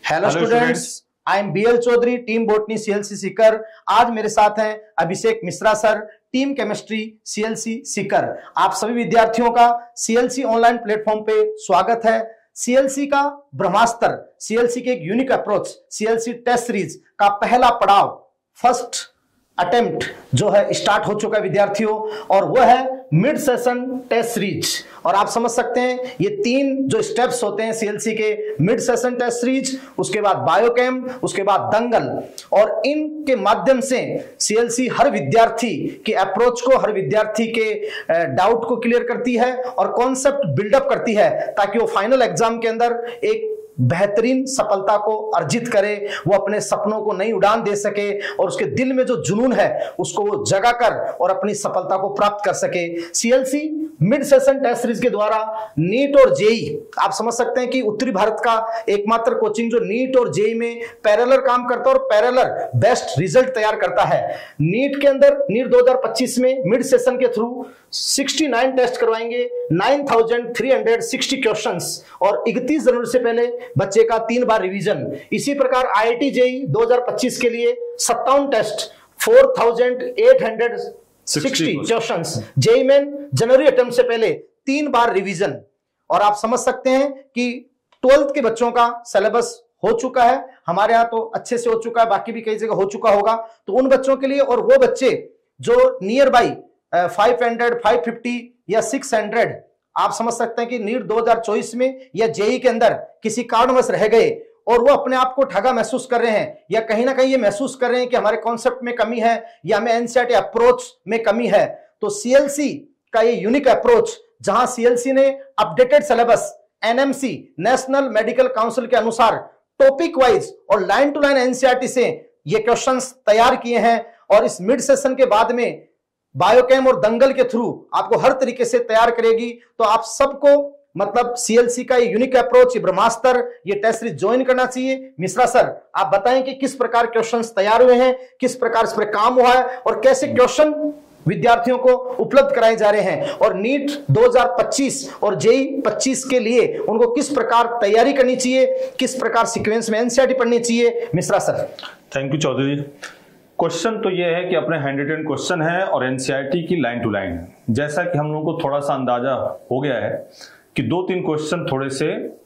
Hello students, I am BL Chaudhary, team botany CLC Sikar. आज मेरे साथ हैं Abhishek Mishra sir, team chemistry CLC Sikar. आप सभी विद्यार्थियों का सीएलसी ऑनलाइन प्लेटफॉर्म पे स्वागत है। सीएलसी का ब्रह्मास्त्र, सीएलसी के एक unique approach, CLC test series का पहला पड़ाव, फर्स्ट अटेम्प्ट जो है स्टार्ट हो चुका है विद्यार्थियों, और वह है मिड सेशन टेस्ट सीरीज। और आप समझ सकते हैं ये तीन जो स्टेप्स होते हैं सीएलसी के, मिड सेशन टेस्ट सीरीज, उसके बाद बायोकेम, उसके बाद दंगल, और इनके माध्यम से सीएलसी हर विद्यार्थी के अप्रोच को, हर विद्यार्थी के डाउट को क्लियर करती है और कॉन्सेप्ट बिल्डअप करती है, ताकि वो फाइनल एग्जाम के अंदर एक बेहतरीन सफलता को अर्जित करे, वो अपने सपनों को नई उड़ान दे सके और उसके दिल में जो जुनून है उसको वो जगा कर और अपनी सफलता को प्राप्त कर सके। CLC mid session test series के द्वारा नीट और जेई, आप समझ सकते हैं कि उत्तरी भारत का एकमात्र कोचिंग जो नीट और जेई में पैरेलल काम करता है और पैरेलल बेस्ट रिजल्ट तैयार करता है। नीट के अंदर, नीट 2025 में मिड सेशन के थ्रू 69 टेस्ट करवाएंगे, 9360 क्वेश्चंस, और 31 जनवरी से पहले बच्चे का 3 बार रिवीजन। इसी प्रकार आईआईटी जेईई 2025 के लिए 57 टेस्ट, 4860 क्वेश्चंस, जेईई मेन जनवरी अटेम्प्ट से पहले 3 बार रिवीजन। और आप समझ सकते हैं कि 12th के बच्चों का सिलेबस हो चुका है, हमारे यहाँ तो अच्छे से हो चुका है, बाकी भी कई जगह हो चुका होगा। तो उन बच्चों के लिए, और वो बच्चे जो नियर बाई 500, 550 या 600, आप समझ सकते हैं कि नीट 2024 में या जेईई के अंदर किसी कारणवश रह गए और वो अपने आप को ठगा महसूस कर रहे हैं, या कहीं ना कहीं ये महसूस कर रहे हैं कि हमारे कॉन्सेप्ट में कमी है या हमें एनसीईआरटी अप्रोच में कमी है, तो सीएलसी का ये यूनिक अप्रोच, जहां सीएलसी ने updated syllabus NMC, national medical council के अनुसार टॉपिक वाइज और लाइन टू लाइन एनसीईआरटी से ये क्वेश्चंस तैयार किए हैं, और इस मिड सेशन के बाद में बायोकेम और दंगल के थ्रू आपको हर तरीके से तैयार करेगी। तो आप सबको मतलब सीएलसी का ये यूनिक अप्रोच, ये ब्रह्मास्त्र, ये टेस्ट सीरीज ज्वाइन करना चाहिए। मिश्रा सर, आप बताएं कि किस प्रकार क्वेश्चंस तैयार हुए हैं, किस प्रकार इस पर काम हुआ है और कैसे क्वेश्चन विद्यार्थियों को उपलब्ध कराए जा रहे हैं, और नीट 2025 और जेईई 25 के लिए उनको किस प्रकार तैयारी करनी चाहिए, किस प्रकार सीक्वेंस में एनसीईआरटी पढ़नी चाहिए। Mishra sir. Thank you Chaudhary ji. Question तो ये है कि अपने हैंड रिटन क्वेश्चन है और एनसीईआरटी की लाइन टू लाइन है। जैसा कि हम लोगों को थोड़ा सा अंदाजा हो गया है कि 2-3 क्वेश्चन थोड़े से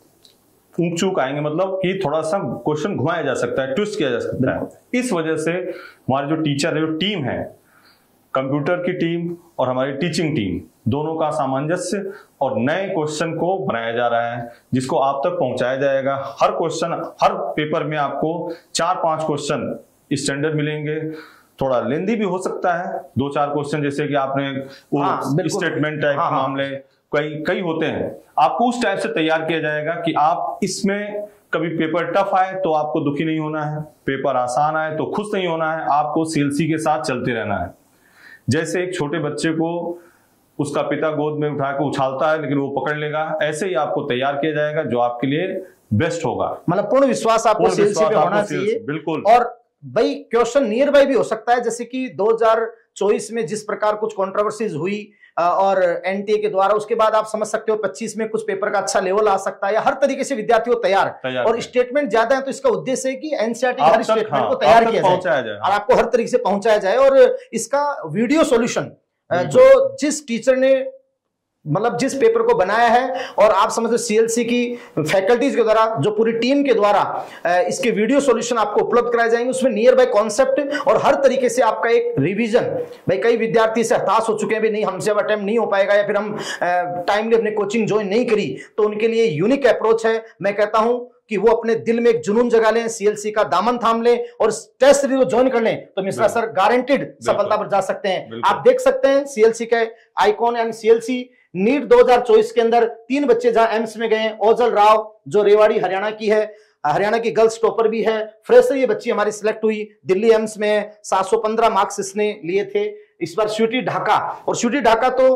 ऊंच चूक आएंगे, मतलब कि थोड़ा सा क्वेश्चन घुमाया जा सकता है, ट्विस्ट किया जा सकता है। इस वजह से हमारे जो टीचर है, जो टीम है, कंप्यूटर की टीम और हमारी टीचिंग टीम, दोनों का सामंजस्य और नए क्वेश्चन को बनाया जा रहा है, जिसको आप तक पहुंचाया जाएगा। हर क्वेश्चन, हर पेपर में आपको 4-5 क्वेश्चन स्टैंडर्ड मिलेंगे। थोड़ा लेंदी भी हो सकता है, 2-4 क्वेश्चन, जैसे कि आपने स्टेटमेंट टाइप के मामले कई होते हैं, आपको उस टाइप से तैयार किया जाएगा कि आप इसमें कभी पेपर टफ आए तो आपको दुखी नहीं होना है, पेपर आसान आए तो खुश नहीं होना है, आपको सीएलसी के साथ चलते रहना है। जैसे एक छोटे बच्चे को उसका पिता गोद में उठा के उछालता है लेकिन वो पकड़ लेगा, ऐसे ही आपको तैयार किया जाएगा जो आपके लिए बेस्ट होगा। मतलब पूर्ण विश्वास आपको सीएलसी पे होना चाहिए। बिल्कुल। और भाई क्वेश्चन नियर बाई भी हो सकता है, जैसे कि 2024 में जिस प्रकार कुछ कंट्रोवर्सीज हुई और एनटीए के द्वारा, उसके बाद आप समझ सकते हो 25 में कुछ पेपर का अच्छा लेवल आ सकता है, या हर तरीके से विद्यार्थी को तैयार और स्टेटमेंट ज्यादा है, तो इसका उद्देश्य है कि एनसीईआरटी हर स्टेटमेंट को तैयार किया जाए और आपको हर तरीके से पहुंचाया जाए। और इसका वीडियो सॉल्यूशन जो जिस टीचर ने मतलब जिस पेपर को बनाया है, और आप समझते सीएलसी की फैकल्टीज के द्वारा, जो पूरी टीम के द्वारा इसके वीडियो सॉल्यूशन आपको उपलब्ध कराए जाएंगे, उसमें नियर बाय कॉन्सेप्ट और हर तरीके से आपका एक रिवीजन। भाई कई विद्यार्थी से हताश हो चुके हैं, नहीं हमसे अब अटेम्प्ट नहीं हो पाएगा, या फिर हम टाइमली अपने कोचिंग ज्वाइन नहीं करी, तो उनके लिए यूनिक अप्रोच है। मैं कहता हूं कि वो अपने दिल में एक जुनून जगा लें, सीएलसी का दामन थाम लें और टेस्ट सीरीज को ज्वाइन कर लें, तो मिश्रा सर गारंटेड सफलता पर जा सकते हैं। आप देख सकते हैं सीएलसी के आइकॉन एंड सीएलसी नीट 2024 के अंदर 3 बच्चे जहां एम्स में गए, ओजल राव जो रेवाड़ी हरियाणा की है, हरियाणा की गर्ल्स टॉपर भी है, फ्रेशर ये बच्ची हमारी सिलेक्ट हुई, दिल्ली एम्स में 715 मार्क्स इसने लिए थे। इस बार स्वीटी ढाका, और स्वीटी ढाका तो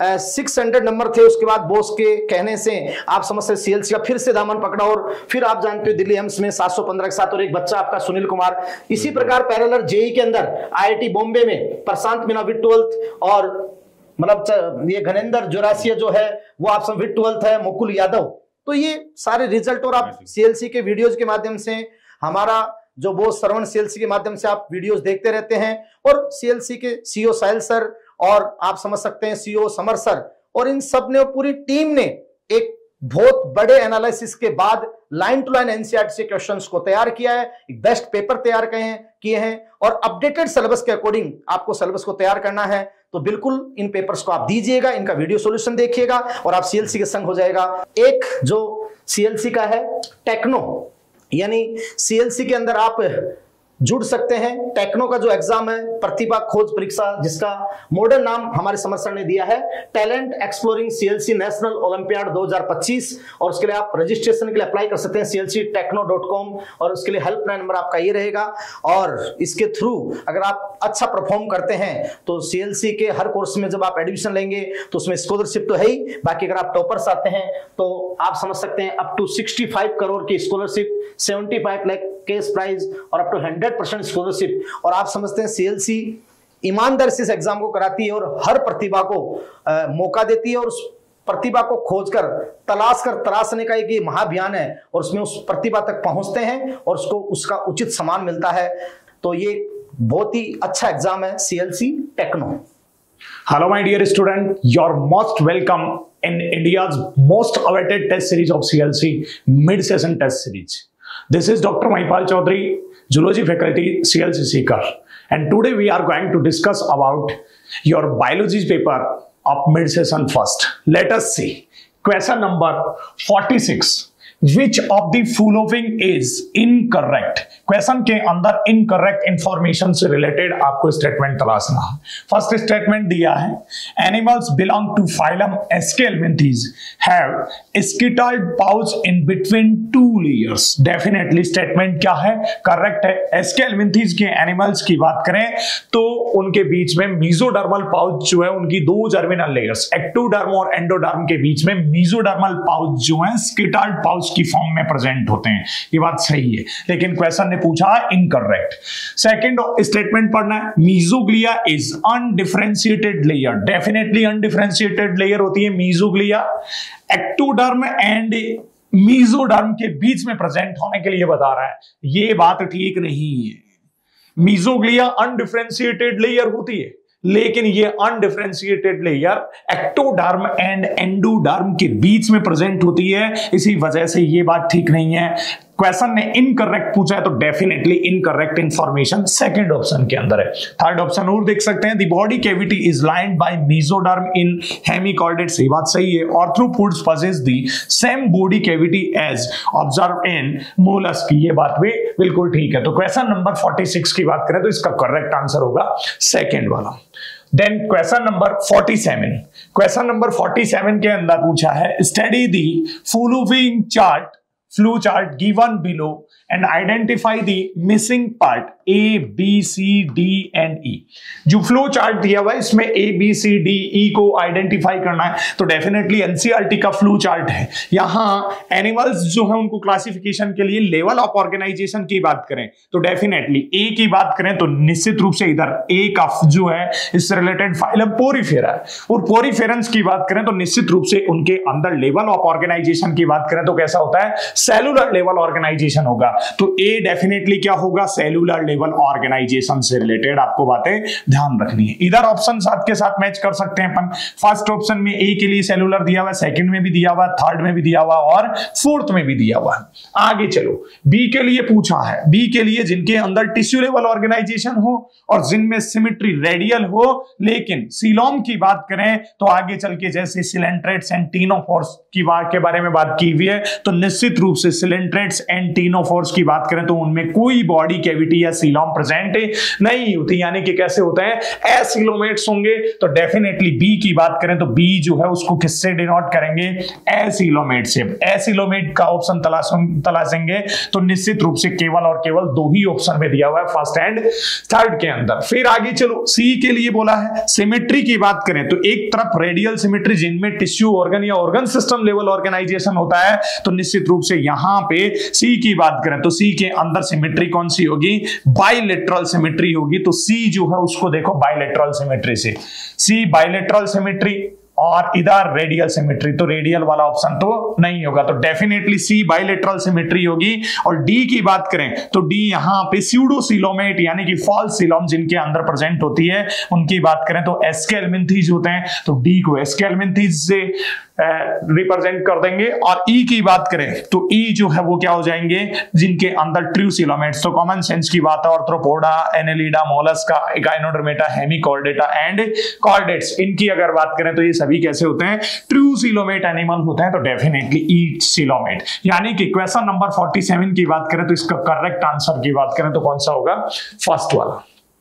600 नंबर थे, उसके बाद बॉस के कहने से आप समझ सकते सीएलसी का फिर से दामन पकड़ा, और फिर आप जानते हो दिल्ली एम्स में 715 के साथ, और एक बच्चा आपका सुनील कुमार। इसी प्रकार पैरेलल जेईई के अंदर आईआईटी बॉम्बे में प्रशांत मीना विद 12th, और मतलब ये घनेंद्र जोरासिया जो है वो आप सब विद 12th है, मुकुल यादव तो ये सारे रिजल्ट, और आप सीएलसी के वीडियोज के माध्यम से, हमारा जो बोस श्रवण सीएलसी के माध्यम से आप वीडियोस देखते रहते हैं, और सीएलसी के सीईओ साहिल सर, और आप समझ सकते हैं सीईओ समर सर, और इन सब ने, पूरी टीम ने एक बहुत बड़े एनालिसिस के बाद लाइन टू लाइन एनसीईआरटी से क्वेश्चंस को तैयार किया है, एक बेस्ट पेपर तैयार किए हैं, और अपडेटेड सिलेबस के अकॉर्डिंग आपको सिलेबस को तैयार करना है। तो बिल्कुल इन पेपर्स को आप दीजिएगा, इनका वीडियो सॉल्यूशन देखिएगा और आप सीएलसी के संग हो जाएगा। एक जो सीएलसी का है टेक्नो, यानी सीएलसी के अंदर आप जुड़ सकते हैं। टेक्नो का जो एग्जाम है, प्रतिभा खोज परीक्षा, जिसका मॉडर्न नाम हमारे समर सर ने दिया है talent exploring CLC national olympiad 2025, और उसके लिए आप रजिस्ट्रेशन के लिए अप्लाई कर सकते हैं clctechno.com, और उसके लिए हेल्पलाइन नंबर आपका ये रहेगा। और इसके थ्रू अगर आप अच्छा परफॉर्म करते हैं तो सीएलसी के हर कोर्स में जब आप एडमिशन लेंगे तो उसमें स्कॉलरशिप तो है ही, बाकी अगर आप टॉपर्स आते हैं तो आप समझ सकते हैं अप टू 65 करोड़ की स्कॉलरशिप, 75 लाख कैश प्राइज, और अप टू 100% स्कॉलरशिप। और आप समझते हैं सीएलसी ईमानदारी से इस एग्जाम को कराती है और हर प्रतिभा को मौका देती है, और उस प्रतिभा को खोजकर तराशने का एक महाअभियान है, और उसमें उस प्रतिभा तक पहुंचते हैं और उसको उसका उचित सम्मान मिलता है। तो ये बहुत ही अच्छा एग्जाम है CLC techno. Hello my dear student, you're most welcome in India's most awaited test series of CLC mid-session test series. This is Dr. Mahipal Chaudhary, Zoology faculty, CLC Seeker, and today we are going to discuss about your biology paper of mid-session first. Let us see question number 46. Which of the following is incorrect? Question के अंदर incorrect information से related आपको statement तलाशना है। First statement दिया है animals belong to phylum aschelminthes have skittled pouch in between two layers. Definitely statement क्या है? करेक्ट है। एस्केलमिंथीज के एनिमल्स की बात करें तो उनके बीच में मीजोडर्मल पाउच जो है, उनकी दो जर्मिनल लेयर्स एक्टोडर्म और एंडोडर्म के बीच में मीजोडर्मल पाउच जो है स्किटल्ड पाउच की फॉर्म में प्रेजेंट होते हैं। ये बात सही है, लेकिन क्वेश्चन ने पूछा इनकरेक्ट। सेकंड स्टेटमेंट पढ़ना है mesoglea is undifferentiated layer. Definitely undifferentiated layer होती है मीजोग्लिया। एक्टोडर्म एंड मीजोडर्म के बीच में प्रेजेंट होने के लिए बता रहा है, ये बात ठीक नहीं है। मीजोग्लिया अनडिफरेंशिएटेड लेयर होती है, लेकिन ये undifferentiated layer ectoderm and endoderm के बीच में प्रेजेंट होती है। इसी वजह से ये बात ठीक नहीं है। क्वेश्चन ने इनकरेक्ट पूछा है तो definitely incorrect information second option के अंदर है। थर्ड ऑप्शन और देख सकते हैं, the body cavity is lined by mesoderm in hemichordates. ये बात सही है। Arthropods possess the same body cavity as observe in mollusc. ये बात भी बिल्कुल ठीक है। तो क्वेश्चन नंबर 46 की बात करें तो इसका करेक्ट आंसर होगा सेकंड वाला। Then question number 47। Question number 47 के अंदर पूछा है study the following chart flow chart given below and identify the missing part A, B, C, D and E। जो फ्लो चार्ट दिया हुआ है इसमें A, B, C, D, E को आइडेंटिफाई करना है। तो डेफिनेटली एनसीईआरटी का फ्लो चार्ट है। यहां एनिमल्स जो है उनको क्लासिफिकेशन के लिए लेवल ऑफ ऑर्गेनाइजेशन की बात करें तो डेफिनेटली A की बात करें तो निश्चित रूप से इधर A का जो है इससे रिलेटेड फाइलम पोरीफेरा है, और पोरीफेरेंस की बात करें तो निश्चित रूप से उनके अंदर लेवल ऑफ ऑर्गेनाइजेशन की बात करें तो कैसा होता है? सेलुलर लेवल ऑर्गेनाइजेशन होगा। तो A डेफिनेटली क्या होगा? सेलुलर लेवल ऑर्गेनाइजेशन से रिलेटेड आपको बातें ध्यान रखनी है। इधर ऑप्शन साथ के साथ मैच कर सकते हैं अपन। फर्स्ट ऑप्शन में A के लिए सेलुलर दिया हुआ है, सेकंड में भी दिया हुआ है, थर्ड में भी दिया हुआ है और फोर्थ में भी दिया हुआ है। आगे चलो, B के लिए पूछा है। B के लिए जिनके अंदर टिश्यू लेवल ऑर्गेनाइजेशन हो और जिनमें सिमेट्री रेडियल हो, लेकिन सीलोम की बात करें तो आगे चल के जैसे सिलेंट्रेट्स एंड टीनोफोर्स की बात के बारे में बात की हुई है, तो निश्चित रूप से सिलेंट्रेट्स एंड टीनोफोर्स की बात करें तो उनमें कोई बॉडी कैविटी या सीलोम प्रेजेंट नहीं होती, यानी कि कैसे होते हैं? एसिलोमेट्स होंगे। तो डेफिनेटली बी की बात करें तो बी जो है उसको किससे डिनोट करेंगे? एसिलोमेट से। एसिलोमेट का ऑप्शन तलाशेंगे तो निश्चित रूप से केवल और केवल दो ही ऑप्शन में दिया हुआ है, फर्स्ट एंड थर्ड के अंदर। फिर आगे चलो, सी के लिए बोला है सिमेट्री की बात करें तो एक तरफ रेडियल सिमेट्री जिनमें टिश्यू ऑर्गन या ऑर्गन सिस्टम लेवल ऑर्गेनाइजेशन होता है, तो निश्चित रूप से यहां पे सी की बात करें तो सी के अंदर सिमेट्री कौन सी होगी? बाइलेटरल सिमेट्री होगी। तो सी जो है उसको देखो बाइलेटरल सिमेट्री से। सी बाइलेटरल सिमेट्री और इधर रेडियल सिमेट्री, तो रेडियल वाला ऑप्शन तो नहीं होगा, तो डेफिनेटली सी बाइलेटरल सिमेट्री होगी। और डी की बात करें तो डी यहां पे स्यूडोसिलोमेट यानी कि फॉल्स सिलोम जिनके अंदर प्रेजेंट होती है उनकी बात करें तो एस्केलमिंथीज होते हैं, तो डी को एस्केलमिंथीज से रिप्रेजेंट कर देंगे। और ई की बात करें तो ई जो है वो क्या हो जाएंगे, जिनके अंदर ट्रू सिलोमेट्स, तो कॉमन सेंस की बात है arthropoda, annelida, mollusca, echinodermata, hemichordata and chordates, इनकी अगर बात करें तो ये सभी कैसे होते हैं, ट्रू सिलोमेट एनिमल होते हैं, तो डेफिनेटली ई सिलोमेट। यानी कि क्वेश्चन नंबर 47 की बात करें तो इसका करेक्ट आंसर की बात करें तो कौन सा होगा, फर्स्ट वाला।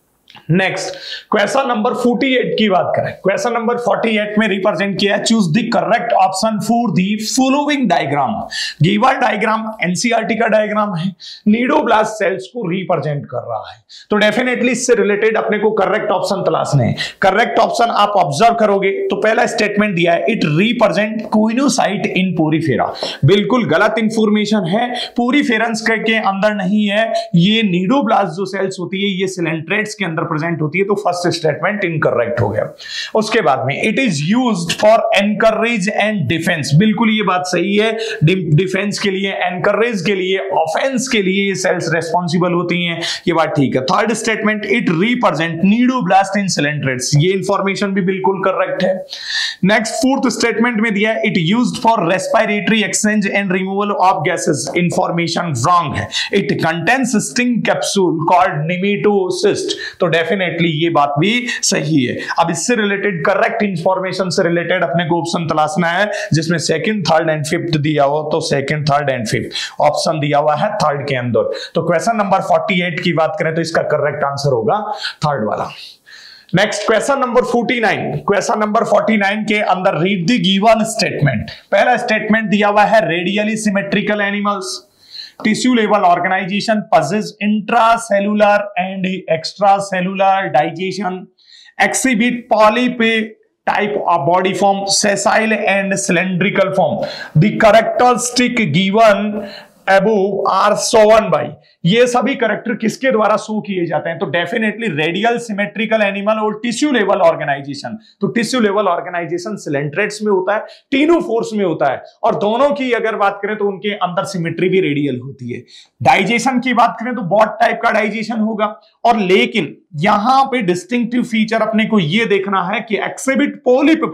नेक्स्ट क्वेश्चन नंबर 48 की बात करें, क्वेश्चन नंबर 48 में रिप्रेजेंट किया है choose the correct option for the following diagram. Given diagram NCERT का डायग्राम है, नीडोब्लास्ट सेल्स को रिप्रेजेंट कर रहा है, तो डेफिनेटली इससे रिलेटेड अपने को करेक्ट ऑप्शन तलाशने हैं। करेक्ट ऑप्शन आप ऑब्जर्व करोगे तो पहला स्टेटमेंट दिया है, it represent choanocyte in porifera, बिल्कुल गलत इंफॉर्मेशन है, पोरीफेरंस के अंदर नहीं है, ये नीडोब्लास्ट जो सेल्स होती है ये सिलेंट्रेट्स के अंदर प्रेजेंट होती है, तो फर्स्ट स्टेटमेंट इनकरेक्ट हो गया। उसके बाद में it is used for anchorage and defence, बिल्कुल ये बात सही है, डिफेंस के लिए, एनकरेज के लिए, ऑफेंस के लिए ये सेल्स रेस्पॉन्सिबल होती हैं, ये बात ठीक है। Third statement it represent cnidoblast in coelenterates, ये इंफॉर्मेशन भी बिल्कुल करेक्ट है। नेक्स्ट फोर्थ स्टेटमेंट में दिया है it used for respiratory exchange and removal of gases, information wrong है। It contains sting capsule called nematocyst, तो डेफिनेटली ये बात भी सही है। अब इससे रिलेटेड करेक्ट इंफॉर्मेशन से रिलेटेड अपने को ऑप्शन तलाशना है जिसमें सेकंड, थर्ड एंड फिफ्थ दिया हो, तो second, third and fifth option दिया हुआ है थर्ड के अंदर, तो क्वेश्चन नंबर 48 की बात करें तो इसका करेक्ट आंसर होगा थर्ड वाला। Next question number 49, question number 49 के अंदर रीड द गिवन स्टेटमेंट। पहला स्टेटमेंट दिया हुआ है radially symmetrical animals tissue level organization possess intracellular and extracellular digestion, exhibit polyp type of body form, sessile and cylindrical form. The characteristic given above are shown by, ये सभी character किसके द्वारा show किए जाते हैं, तो डेफिनेटली रेडियल सिमेट्रिकल एनिमल और tissue level organization, तो टिश्यू लेवल ऑर्गेनाइजेशन सिलेंट्रेट्स में होता है, टीनोफोर्स में होता है, और दोनों की अगर बात करें तो उनके अंदर सिमेट्री भी रेडियल होती है। डाइजेशन की बात करें तो बॉट टाइप का डाइजेशन होगा, और लेकिन यहां पे डिस्टिंक्टिव फीचर अपने को ये देखना है कि एक्सिबिट पोलिप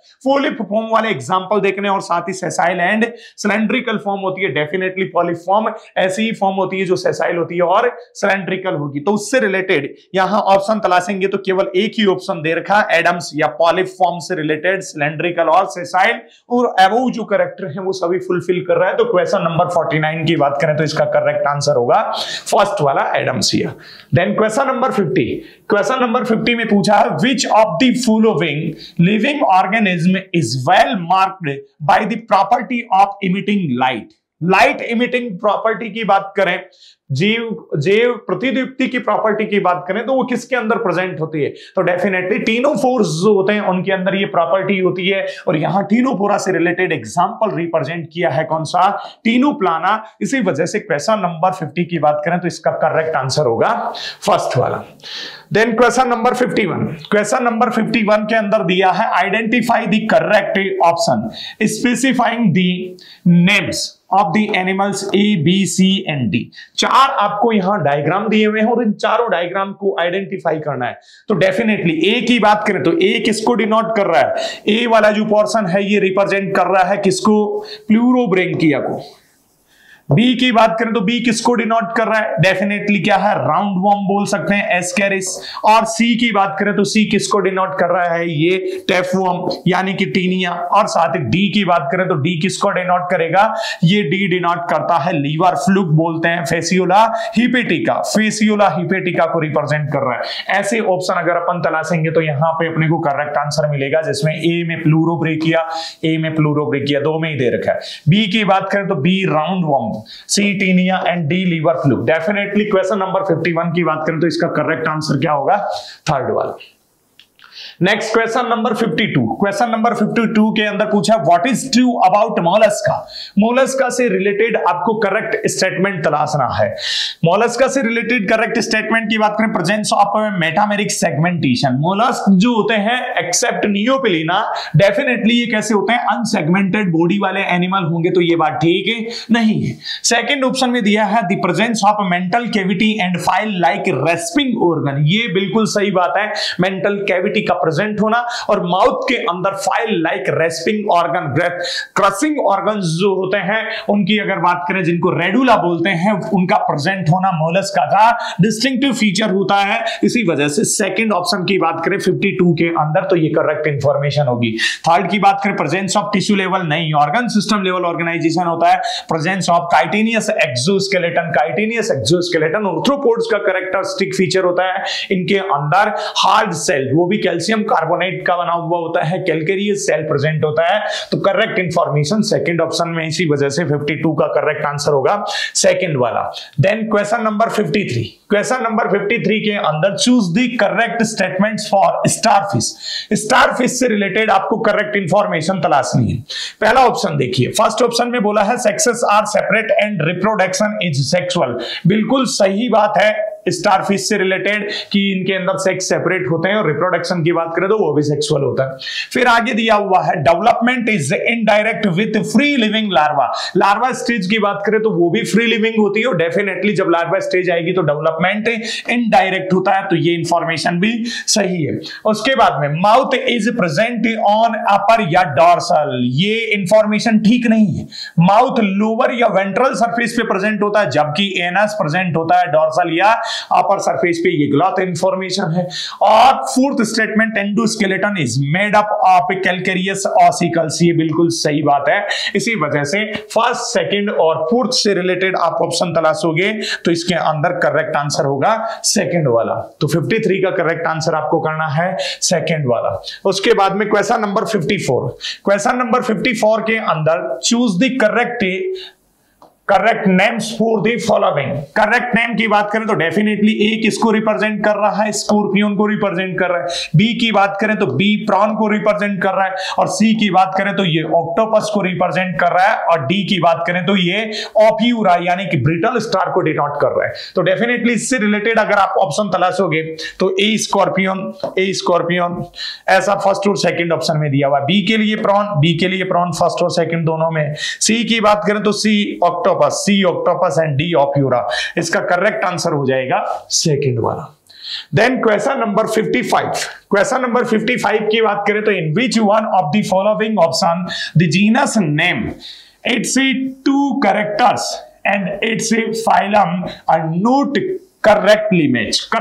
फॉर्म वाले एग्जांपल देखने, और साथ ही सेसाइल एंड सिलेंड्रिकल फॉर्म होती है, डेफिनेटली पॉलिप फॉर्म ऐसी ही फॉर्म होती है जो सेसाइल होती है और सिलेंड्रिकल होगी, तो उससे रिलेटेड यहां ऑप्शन तलाशेंगे तो केवल एक ही ऑप्शन दे रखा है, एडम्स या पॉलिप फॉर्म से रिलेटेड सिलेंड्रिकल और सेसाइल, और अबव जो करेक्टर है वो सभी फुलफिल कर रहा है, तो क्वेश्चन नंबर 49 की बात करें तो इसका करेक्ट आंसर होगा फर्स्ट वाला Adamsia. Then question number 50, question number 50 में पूछा है which of the following living organism is well marked by the property of emitting light. Light emitting property की बात करें, जीव प्रतिदीप्ति की प्रॉपर्टी की बात करें तो वो किसके अंदर प्रेजेंट होती है, तो डेफिनेटली टीनोफोर्स जो होते हैं उनके अंदर ये प्रॉपर्टी होती है, और यहां टीनोफोरा से रिलेटेड एग्जांपल रिप्रेजेंट किया है कौन सा, टीनोप्लाना। इसी वजह से क्वेश्चन नंबर 50 की बात करें तो इसका करेक्ट आंसर होगा फर्स्ट वाला। Then question number 51, question number 51 के अंदर दिया है identify the correct option specifying the names of the animals A B C and D. चार आपको यहां डायग्राम दिए हुए हैं और इन चारों डायग्राम को आइडेंटिफाई करना है, तो डेफिनेटली ए की बात करें तो ए किसको डिनोट कर रहा है, ए वाला जो पोर्शन है ये रिप्रेजेंट कर रहा है किसको, प्लूरोब्रेंकिया को। बी की बात करें तो बी किसको डिनोट कर रहा है, डेफिनेटली क्या है, राउंड वर्म बोल सकते हैं, एस्केरिस। और सी की बात करें तो सी किसको डिनोट कर रहा है, ये टेफवर्म यानी कि टीनिया। और साथ ही डी की बात करें तो डी किसको डिनोट करेगा, ये डी डिनोट करता है लीवर फ्लूक बोलते हैं, फेसियोला हिपेटिका, फेसियोला हिपेटिका को रिप्रेजेंट कर रहा है। ऐसे ऑप्शन अगर अपन तलाशेंगे तो यहां पे अपने को करेक्ट आंसर मिलेगा, जिसमें ए में प्लूरोब्रेकिया, ए में प्लूरोब्रेकिया, दो में ही दे रखा है। बी की बात करें तो B round worm, C taenia and D liver fluke. Definitely question number 51 की बात करें तो इसका करेक्ट आंसर क्या होगा, थर्ड वाला। Next question number 52। Question number 52 के अंदर पूछा what is true about mollusca. Mollusca से रिलेटेड आपको करेक्ट स्टेटमेंट तलाशना है। मोलस्का से रिलेटेड करेक्ट स्टेटमेंट की बात करें, presence of metameric segmentation. Mollusc जो होते हैं एक्सेप्ट नियोपिलीना, डेफिनेटली ये कैसे होते हैं, अनसेगमेंटेड बॉडी वाले एनिमल होंगे, तो ये बात ठीक है नहीं है। सेकंड ऑप्शन में दिया है the presence of mantle cavity and file like rasping organ. ये बिल्कुल सही बात है, मेंटल कैविटी का प्रेजेंट होना और माउथ के अंदर file like rasping organ, crushing organs जो होते हैं उनकी अगर बात करें, जिनको रेडुला बोलते हैं, उनका प्रेजेंट होना मोलस्का का डिस्टिंक्टिव फीचर होता है। इसी वजह से सेकंड ऑप्शन की बात करें 52 के अंदर तो ये करेक्ट इंफॉर्मेशन होगी। थर्ड की बात करें प्रेजेंस ऑफ टिश्यू लेवल, नहीं, ऑर्गन सिस्टम लेवल ऑर्गेनाइजेशन होता है। Presence of chitinous exoskeleton, chitinous exoskeleton arthropods का कैरेक्टरिस्टिक फीचर होता है। इनके अंदर हार्ड सेल, वो भी कैल्शियम कार्बोनेट का बना हुआ होता है, कैलकेरियस सेल प्रेजेंट होता है। तो करेक्ट इंफॉर्मेशन सेकंड ऑप्शन में, इसी वजह से 52 का करेक्ट आंसर होगा सेकंड वाला। Then question number 53। Question number 53 के अंदर choose the correct statements for starfish. Starfish से रिलेटेड आपको करेक्ट इंफॉर्मेशन तलाशनी है। पहला ऑप्शन देखिए, फर्स्ट ऑप्शन में बोला है sexes are separate and reproduction is sexual. बिल्कुल सही बात है स्टारफिश से रिलेटेड कि इनके अंदर सेक्स सेपरेट होते हैं और रिप्रोडक्शन की बात करें तो वो भी सेक्सुअल होता है। फिर आगे दिया हुआ है development is indirect with free living larva. Larva stage की बात करें तो वो भी फ्री लिविंग होती है और डेफिनेटली जब लार्वा स्टेज आएगी तो डेवलपमेंट इनडायरेक्ट होता है, तो ये इंफॉर्मेशन भी सही है। उसके बाद में mouth is present on upper या डॉर्सल, ये इंफॉर्मेशन ठीक नहीं है। माउथ लोअर या वेंट्रल सरफेस पे प्रेजेंट होता है, जबकि एनस प्रेजेंट होता है डॉर्सल या अपर सरफेस पे, ये गलत इंफॉर्मेशन है। और fourth statement endoskeleton is made up of calcareous ossicles, ये बिल्कुल सही बात है। इसी वजह से फर्स्ट, सेकंड और फोर्थ से रिलेटेड आप ऑप्शन तलाशोगे तो इसके अंदर करेक्ट आंसर होगा सेकंड वाला। तो 53 का करेक्ट आंसर आपको करना है सेकंड वाला। उसके बाद में क्वेश्चन नंबर 54। क्वेश्चन नंबर 54 के अंदर choose the correct names for the following. Correct name की बात करें तो डेफिनेटली ए किसको रिप्रेजेंट कर रहा है, स्कॉर्पियन को रिप्रेजेंट कर रहा है। बी की बात करें तो बी प्रॉन को रिप्रेजेंट कर रहा है और सी की बात करें तो ये ऑक्टोपस को रिप्रेजेंट कर रहा है और डी की बात करें तो ये ऑप्यूरा यानी कि ब्रिटल स्टार को डिनोट कर रहा है। तो डेफिनेटली इससे रिलेटेड अगर आप ऑप्शन तलाशोगे तो ए स्कॉर्पियन ऐसा फर्स्ट और सेकंड ऑप्शन में दिया हुआ। बी के लिए प्रॉन फर्स्ट और सेकंड दोनों में। सी की बात करें तो C octopus and D Ophiura, इसका करेक्ट आंसर हो जाएगा सेकंड वाला। Then question number 55। Question number 55 की बात करें तो in which one of the following option the genus name its two characters and its phylum are not correctly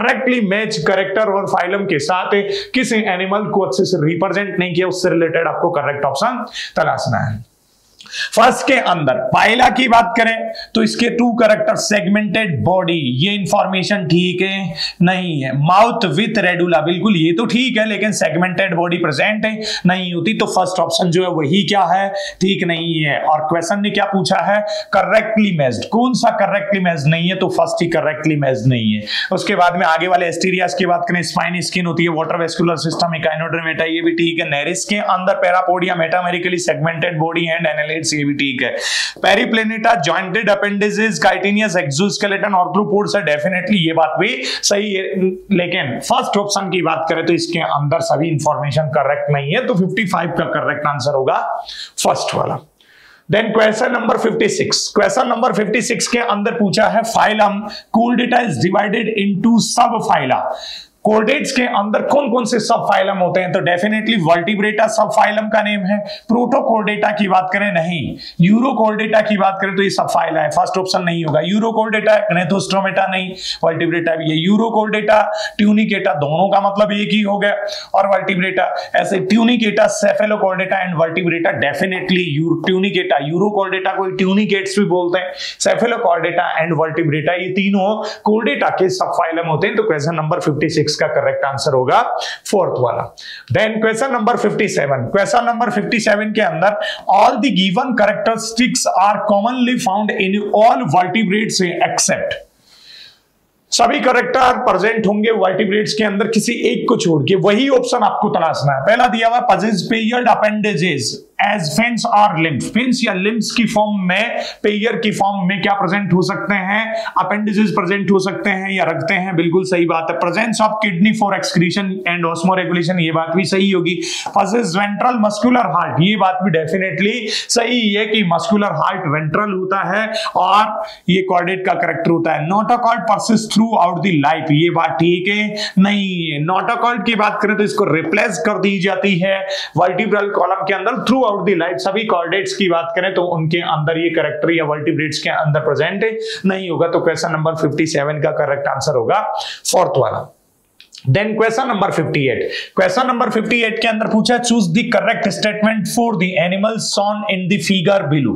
match character और phylum के साथ किसी एनिमल को अच्छे से रिप्रेजेंट नहीं किया, उससे रिलेटेड आपको करेक्ट ऑप्शन तलाशना है। फर्स्ट के अंदर पाइला की बात करें तो इसके टू कैरेक्टर, सेगमेंटेड बॉडी, ये इंफॉर्मेशन ठीक है नहीं है। माउथ विथ रेडुला, बिल्कुल ये तो ठीक है, लेकिन सेगमेंटेड बॉडी प्रेजेंट है नहीं होती, तो फर्स्ट ऑप्शन जो है वही क्या है, ठीक नहीं है। और क्वेश्चन ने क्या पूछा है, करेक्टली मैच्ड, कौन सा करेक्टली मैच्ड नहीं है, तो फर्स्ट ही करेक्टली मैच्ड नहीं है। उसके बाद में आगे वाले एस्टीरियास की बात करें, स्पाइन स्किन होती है, वाटर वेस्कुलर सिस्टम, इकाइनोडर्मेटा, ये भी ठीक है। नेरिस के अंदर parapodia, metamerically segmented body and annelids, ये भी ठीक है। Periplaneta, jointed appendices, chitinous exoskeleton, arthropods है, डेफिनेटली ये बात भी सही है। लेकिन फर्स्ट ऑप्शन की बात करें तो इसके अंदर सभी इंफॉर्मेशन करेक्ट नहीं है, तो 55 का करेक्ट आंसर होगा फर्स्ट वाला। Then question number 56। Question number 56 के अंदर पूछा है phylum Chordata is divided into subphyla. Chordates के अंदर कौन कौन से सब फाइलम होते हैं, तो डेफिनेटली वर्टिब्रेटा सब फाइलम का नेम है। प्रोटोकोर्डेटा की बात करें नहीं, यूरोकोर्डेटा की बात करें तो ये सब फाइला है, फर्स्ट ऑप्शन नहीं होगा। यूरोकोर्डेटा, ग्नेथोस्ट्रोमेटा नहीं, वर्टिब्रेटा भी है। यूरोकोर्डेटा, ट्यूनिकेटा, दोनों का मतलब एक ही हो गया, और वर्टिब्रेटा ऐसे Tunicata, Cephalochordata and Vertebrata, definitely Tunicata, Urochordata को ट्यूनिकेट्स भी बोलते हैं, सेफेलोकोर्डेटा एंड वर्टिब्रेटा, ये तीनों कोर्डेटा के सब फाइलम होते हैं। तो क्वेश्चन नंबर 56 का करेक्ट आंसर होगा फोर्थ वाला। Then question number 57। Question number 57 के अंदर all the given characteristics are commonly found in all vertebrates except. सभी करेक्टर प्रेजेंट होंगे वर्टिब्रेट्स के अंदर किसी एक को छोड़ के, वही ऑप्शन आपको तलाशना है। पहला दिया हुआ possess paired appendages as fins और लिम्फ, फिन्स या लिम्फ्स की फॉर्म में, पेयर की फॉर्म में क्या प्रेजेंट हो सकते हैं, अपेंडेजेस प्रेजेंट हो सकते हैं या रखते हैं, बिल्कुल सही बात है। Presence of kidney for excretion and osmoregulation, ये बात भी सही होगी। पजेस वेंट्रल मस्कुलर हार्ट, ये बात भी डेफिनेटली सही है कि मस्कुलर हार्ट वेंट्रल होता है और ये कॉर्डेट का करेक्टर होता है। Notochord persist throughout the life, ये बात ठीक है नहीं है। नोटोकॉर्ड की बात करें तो इसको रिप्लेस कर दी जाती है वर्टिब्रल कॉलम के अंदर थ्रू आउट द लाइफ। सभी कॉर्डेट्स की बात करें तो उनके अंदर ये करेक्टर या वर्टिब्रेट्स के अंदर प्रेजेंट नहीं होगा। तो क्वेश्चन नंबर 57 का करेक्ट आंसर होगा फोर्थ वाला। Then question number 58, question number 58 के अंदर पूछा choose the correct statement for the animals shown in the figure below.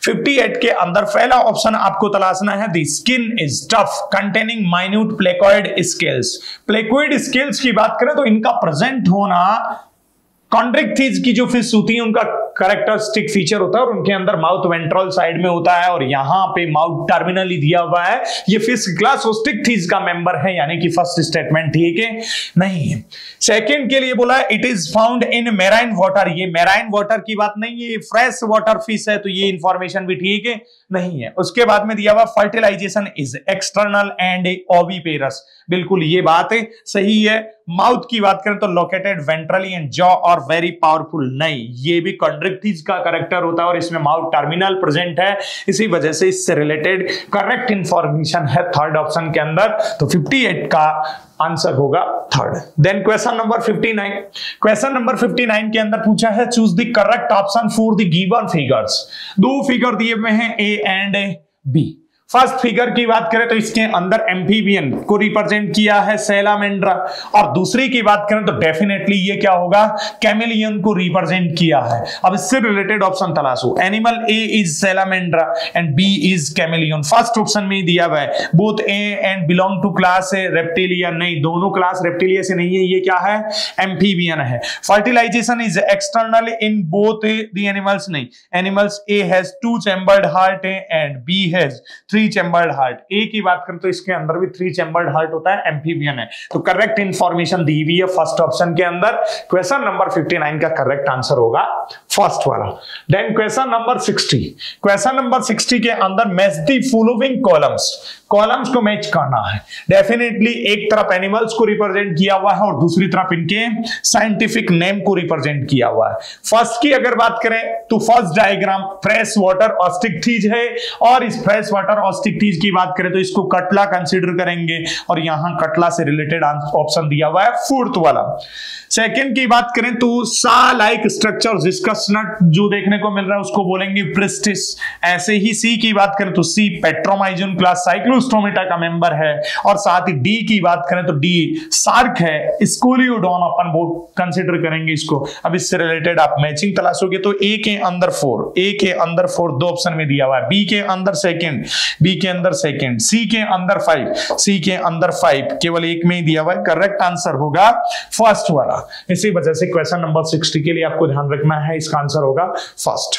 58 के अंदर पहला ऑप्शन आपको तलाशना है, the skin is tough containing minute placoid scales. Placoid scales की बात करें तो इनका प्रेजेंट होना कॉन्ड्रिक्थिज की जो फिश होती है उनका कैरेक्टरिस्टिक फीचर होता है और उनके अंदर माउथ वेंट्रल साइड में होता है और यहां पे माउथ टर्मिनली दिया हुआ है। ये फिश क्लास ओस्टिकथिज का मेंबर है, यानी कि फर्स्ट स्टेटमेंट ठीक है नहीं है। सेकंड के लिए बोला it is found in marine water, ये मैराइन वाटर की बात नहीं है, ये फ्रेश वाटर फिश है, तो ये इंफॉर्मेशन भी ठीक है नहीं है। उसके बाद में दिया हुआ fertilisation is external and oviparous, बिल्कुल ये बात है सही है। माउथ की बात करें तो लोकेटेड वेंट्रली एंड जॉ और वेरी पावरफुल, नहीं, ये भी कॉन्ड्रिक्थिज का करेक्टर होता है और इसमें माउथ टर्मिनल प्रेजेंट है, इसी वजह से इससे रिलेटेड करेक्ट इंफॉर्मेशन है थर्ड ऑप्शन के अंदर। तो 58 का आंसर होगा third. Then question number 59, question number 59 के अंदर पूछा है choose the correct option for the given figures. दो फिगर दिए हुए हैं A and B. First figure की बात करें तो इसके अंदर एम्फीबियन को रिप्रेजेंट किया है सैलामेंड्रा, और दूसरी की बात करें तो डेफिनेटली ये क्या होगा, कैमेलियन को रिप्रेजेंट किया है। अब इससे रिलेटेड ऑप्शन तलाशो। Animal A is Salamandra and B is chameleon. First option में दिया हुआ है both A and belong to class Reptilia, नहीं, दोनों क्लास रेप्टिलिया से नहीं है, ये क्या है, एम्फीबियन है। Fertilisation is external in both the animals, नहीं, animals A has 2 chambered heart and B has 3 chambered heart. A की बात करें तो इसके अंदर भी 3 चैम्बर्ड हार्ट होता है, एम्फीबियन है। तो करेक्ट इंफॉर्मेशन दी हुई है फर्स्ट ऑप्शन के अंदर। क्वेश्चन नंबर 59 का करेक्ट आंसर होगा फर्स्ट वाला। Then question number 60, question number 60 के अंदर match the following columns, columns को मैच करना है। डेफिनेटली एक तरफ एनिमल्स को रिप्रेजेंट किया हुआ है और दूसरी तरफ इनके साइंटिफिक नेम को रिप्रेजेंट किया हुआ है। फर्स्ट की अगर बात करें तो first diagram fresh water Osteichthyes है, और इस फ्रेश वाटर ऑस्टिकथिज की बात करें तो इसको कटला कंसीडर करेंगे और यहां कटला से रिलेटेड ऑप्शन दिया हुआ है फोर्थ वाला। सेकंड की बात करें तो सा लाइक स्ट्रक्चर जिसका स्नट जो देखने को मिल रहा है उसको बोलेंगे प्रिस्टिस। ऐसे ही सी की बात करें तो सी पेट्रोमाइजन क्लास साइक्लोस्टोमेटा का मेंबर है, और साथ ही डी की बात करें तो डी सार्क है, स्कोलियोडॉन अपन बोर्ड कंसीडर करेंगे इसको। अब इससे रिलेटेड आप मैचिंग तलाशोगे तो ए के अंदर 4, ए के अंदर 4 दो ऑप्शन में दिया हुआ है, बी के अंदर सेकंड, बी के अंदर सेकंड, सी के अंदर 5, सी के अंदर 5, केवल एक में ही दिया हुआ है। करेक्ट आंसर होगा फर्स्ट वाला। इसी वजह से क्वेश्चन नंबर 60 के लिए आपको ध्यान रखना है, इसका आंसर होगा first.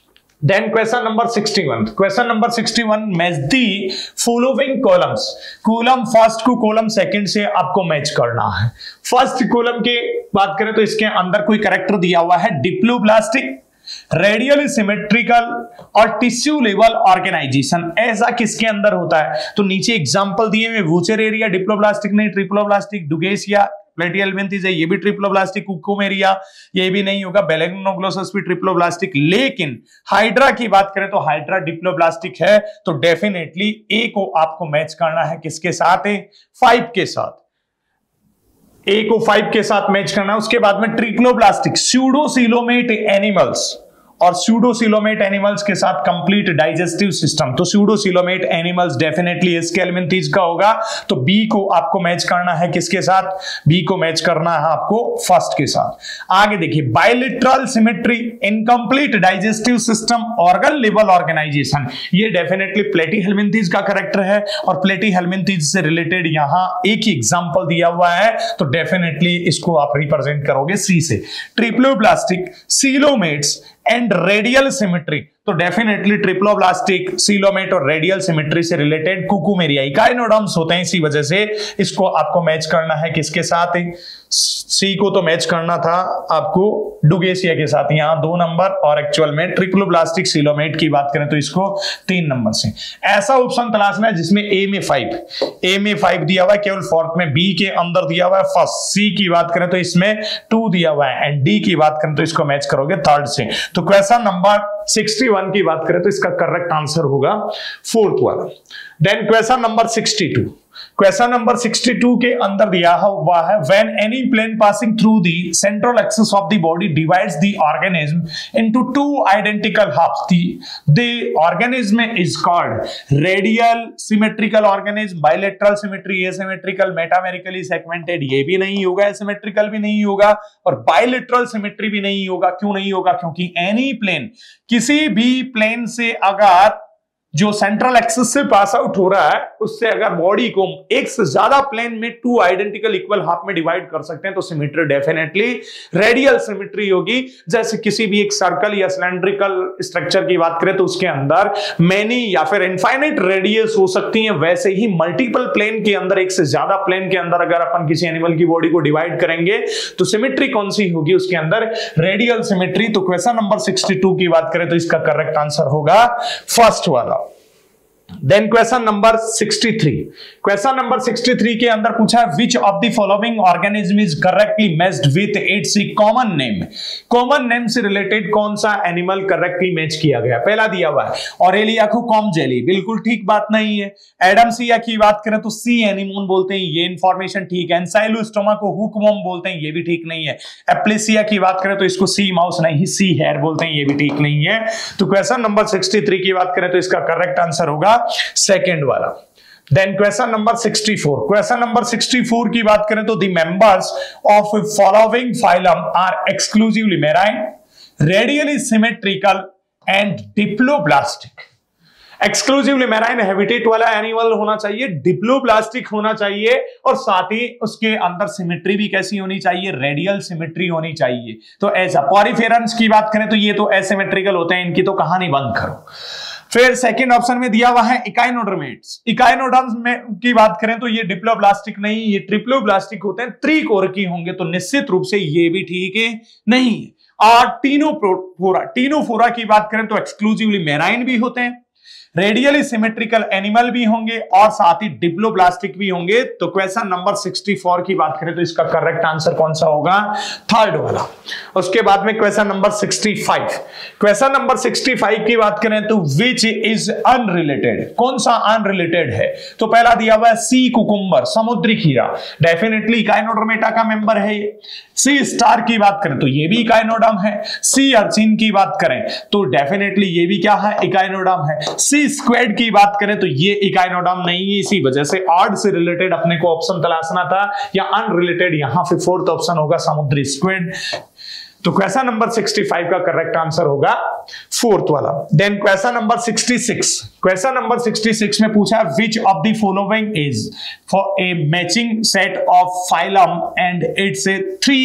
Then question number 61, question number 61 match the following columns. Column first को कॉलम सेकंड से आपको मैच करना है। फर्स्ट कॉलम की बात करें तो इसके अंदर कोई कैरेक्टर दिया हुआ है डिप्लोब्लास्टिक, रेडियल सिमेट्रिकल और टिश्यू लेवल ऑर्गेनाइजेशन। ऐसा किसके अंदर होता है, तो नीचे एग्जांपल दिए हुए वूचर एरिया डिप्लोब्लास्टिक नहीं, ट्रिप्लोब्लास्टिक डुगेसिया प्लेटिहेल्मिन्थेस है, ये भी ट्रिप्लोब्लास्टिक, कुकुमेरिया ये भी नहीं होगा, बेलेग्नोग्लोसस भी ट्रिप्लोब्लास्टिक। लेकिन हाइड्रा की बात करें तो हाइड्रा डिप्लोब्लास्टिक है, तो डेफिनेटली ए को आपको मैच करना है किसके साथ है, 5 के साथ। ए को 5 के साथ मैच करना है। उसके बाद में ट्रिप्लोब्लास्टिक स्यूडोसिलोमेट एनिमल्स, और स्यूडोसिलोमेट एनिमल्स के साथ कंप्लीट डाइजेस्टिव सिस्टम, तो स्यूडोसिलोमेट एनिमल्स डेफिनेटली स्केलमिन्थेस का होगा। तो बी को आपको मैच करना है किसके साथ, बी को मैच करना है आपको फर्स्ट के साथ। आगे देखिए bilateral symmetry, incomplete digestive system, organ level organisation, ये डेफिनेटली प्लेटिहेल्मिन्थेस का कैरेक्टर है और प्लेटिहेल्मिन्थेस से रिलेटेड यहां एक ही एग्जांपल दिया हुआ है, तो डेफिनेटली इसको आप रिप्रेजेंट करोगे सी से। Triploblastic, coelomates and radial symmetry, तो डेफिनेटली ट्रिप्लोब्लास्टिक, सीलोमेट और रेडियल सिमेट्री से रिलेटेड कुकुमेरिया इकाइनोडर्म्स होते हैं। इसी वजह से इसको आपको मैच करना है किसके साथ? सी को तो मैच करना था आपको डुगेसिया के साथ, यहां 2 नंबर, और एक्चुअल में ट्रिप्लोब्लास्टिक सीलोमेट की बात करें तो इसको 3 नंबर से। ऐसा ऑप्शन तलाशना है जिसमें ए में 5 दिया हुआ है, केवल फोर्थ में, बी के अंदर दिया हुआ है फर्स्ट, सी की बात करें तो इसमें 2 दिया हुआ है, एंड डी की बात करें तो इसको मैच करोगे थर्ड से। तो क्वेश्चन नंबर 61 की बात करें तो इसका करेक्ट आंसर होगा 4th वाला। Then question number 62, question number 62 के अंदर दिया हुआ है when any plane passing through the central axis of the body divides the organism into 2 identical halves, the organism is called radial symmetrical organism, bilateral symmetry, asymmetrical, metamerically segmented, ये भी नहीं होगा, asymmetrical भी नहीं होगा, और बाइलेटरल सिमेट्री भी नहीं होगा। क्यों नहीं होगा? क्योंकि एनी प्लेन, किसी भी प्लेन से अगर जो सेंट्रल एक्सिस से पास आउट हो रहा है उससे अगर बॉडी को एक से ज्यादा प्लेन में 2 आइडेंटिकल इक्वल हाफ में डिवाइड कर सकते हैं तो सिमेट्री डेफिनेटली रेडियल सिमेट्री होगी। जैसे किसी भी एक सर्कल या सिलेंड्रिकल स्ट्रक्चर की बात करें तो उसके अंदर मेनी या फिर इनफाइनाइट रेडियस हो सकती है, वैसे ही मल्टीपल प्लेन के अंदर, एक से ज्यादा प्लेन के अंदर अगर अपन किसी एनिमल की बॉडी को डिवाइड करेंगे तो सिमेट्री कौन सी होगी? उसके अंदर रेडियल सिमेट्री। तो क्वेश्चन नंबर 62 की बात करें तो इसका करेक्ट आंसर होगा फर्स्ट वाला। Then question number 63, question number 63 के अंदर पूछा है which of the following organism is correctly matched with its common name. Common name से रिलेटेड कौन सा एनिमल करेक्टली मैच किया गया? पहला दिया हुआ है ऑरेलिया को कॉम जेली, बिल्कुल ठीक बात नहीं है। एडमसिया की बात करें तो सी एनिमोन बोलते हैं, ये इंफॉर्मेशन ठीक है। एंसाइलोस्टोमा को हुकवॉर्म बोलते हैं, ये भी ठीक नहीं है। एप्लेसिया की बात करें तो इसको सी माउस नहीं, सी हेयर बोलते हैं, ये भी ठीक नहीं है। तो क्वेश्चन नंबर 63 की बात करें तो इसका करेक्ट आंसर होगा सेकेंड वाला। Then question number 64, question number 64 की बात करें तो the members of following phylum are exclusively marine, radially symmetrical and diploblastic. Exclusively marine habitat वाला एनिमल होना चाहिए, डिप्लोब्लास्टिक होना चाहिए, और साथ ही उसके अंदर सिमेट्री भी कैसी होनी चाहिए? रेडियल सिमेट्री होनी चाहिए। तो ऐसा पॉरीफेरेंस की बात करें तो ये तो एसिमेट्रिकल होते हैं, इनकी तो कहानी बंद करो। फिर सेकंड ऑप्शन में दिया हुआ है इकाइनोडर्मेट्स। इकाइनोडर्म्स में की बात करें तो ये डिप्लोब्लास्टिक नहीं, ये ट्रिप्लोब्लास्टिक होते हैं, त्रिकोरकी होंगे, तो निश्चित रूप से ये भी ठीक है नहीं है। और टीनोफोरा की बात करें तो एक्सक्लूसिवली मेराइन भी होते हैं, रेडियली सिमेट्रिकल एनिमल भी होंगे, और साथ ही डिप्लोब्लास्टिक भी होंगे। तो क्वेश्चन नंबर 64 की बात करें तो इसका करेक्ट आंसर कौन सा होगा? थर्ड वाला। उसके बाद में क्वेश्चन नंबर 65, क्वेश्चन नंबर 65 की बात करें तो विच इज अनरिलेटेड, कौन सा अनरिलेटेड है? तो पहला दिया हुआ है सी कुकुम्बर, समुद्री खीरा, डेफिनेटली इकाइनोडर्मेटा का मेंबर है। सी स्टार की बात करें तो ये भी इकाइनोडर्म है। सी अर्चिन की बात करें तो डेफिनेटली ये भी क्या है? इकाइनोडर्म है। सी स्क्वेड की बात करें तो ये इकाइनोडर्म नहीं है, इसी वजह से ऑड से रिलेटेड अपने को ऑप्शन तलाशना था, या अनरिलेटेड, यहां पे फोर्थ ऑप्शन होगा समुद्री स्क्वेड। तो क्वेश्चन नंबर 65 का करेक्ट आंसर होगा फोर्थ वाला। Then question number 66, question number 66 में पूछा which of the following is for a matching set of phylum and its a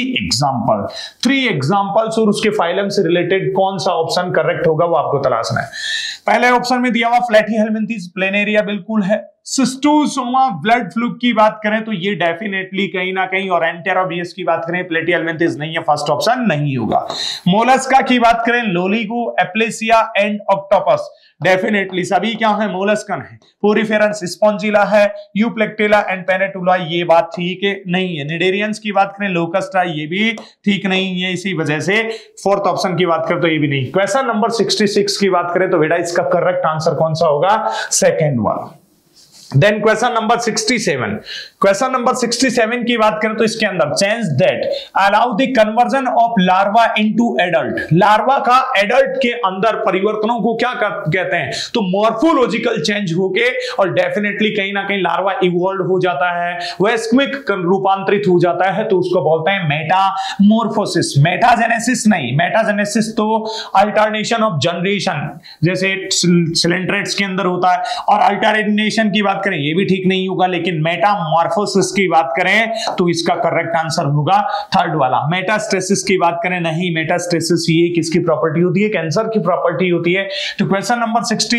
3 examples, और उसके फाइलम से रिलेटेड कौन सा ऑप्शन करेक्ट होगा वो आपको तलाशना है। पहले ऑप्शन में दिया हुआ प्लेटीहेलमिंथेस प्लेनेरिया बिल्कुल है। सिस्टोसोमा ब्लड फ्लूक की बात करें तो ये डेफिनेटली कहीं ना कहीं, और एंटेरोबियस की बात करें प्लेटीहेलमिंथेस नहीं है, फर्स्ट ऑप्शन नहीं होगा। मोलस्का की बात करें Loligo, Aplysia and octopus, definitely सभी क्या है? मोलस्कन है। पोरिफेरेंस स्पॉन्जिला है, यूप्लेक्टिला एंड पेनेटुला, ये बात ठीक है नहीं है। निडेरियंस की बात करें लोकस्ट्रा, ये भी ठीक नहीं है, इसी वजह से फोर्थ ऑप्शन की बात करें तो ये भी नहीं। क्वेश्चन नंबर 66 की बात करें तो बेटा इसका करेक्ट आंसर कौन सा होगा? सेकेंड वाला। Then question number 67, question number 67 की बात करें तो इसके अंदर change that allow the conversion of larva into adult, larva का एडल्ट के अंदर परिवर्तनों को क्या कहते हैं? तो मॉर्फोलॉजिकल चेंज होके, और डेफिनेटली कहीं ना कहीं लार्वा इवॉल्व हो जाता है, वैश्विक रूपांतरित हो जाता है, तो उसको बोलते हैं मेटामॉर्फोसिस। मेटाजेनेसिस नहीं, मेटाजेनेसिस तो अल्टरनेशन ऑफ जनरेशन जैसे सिलेंट्रेट्स के अंदर होता है, और अल्टरनेशन की बात बात करें ये भी ठीक नहीं होगा, लेकिन मेटामॉर्फोसिस की बात करें तो इसका करेक्ट आंसर होगा थर्ड वाला। मेटास्टेसिस की बात करें, नहीं, मेटास्टेसिस ये किसकी प्रॉपर्टी होती है? कैंसर की प्रॉपर्टी होती है। तो क्वेश्चन नंबर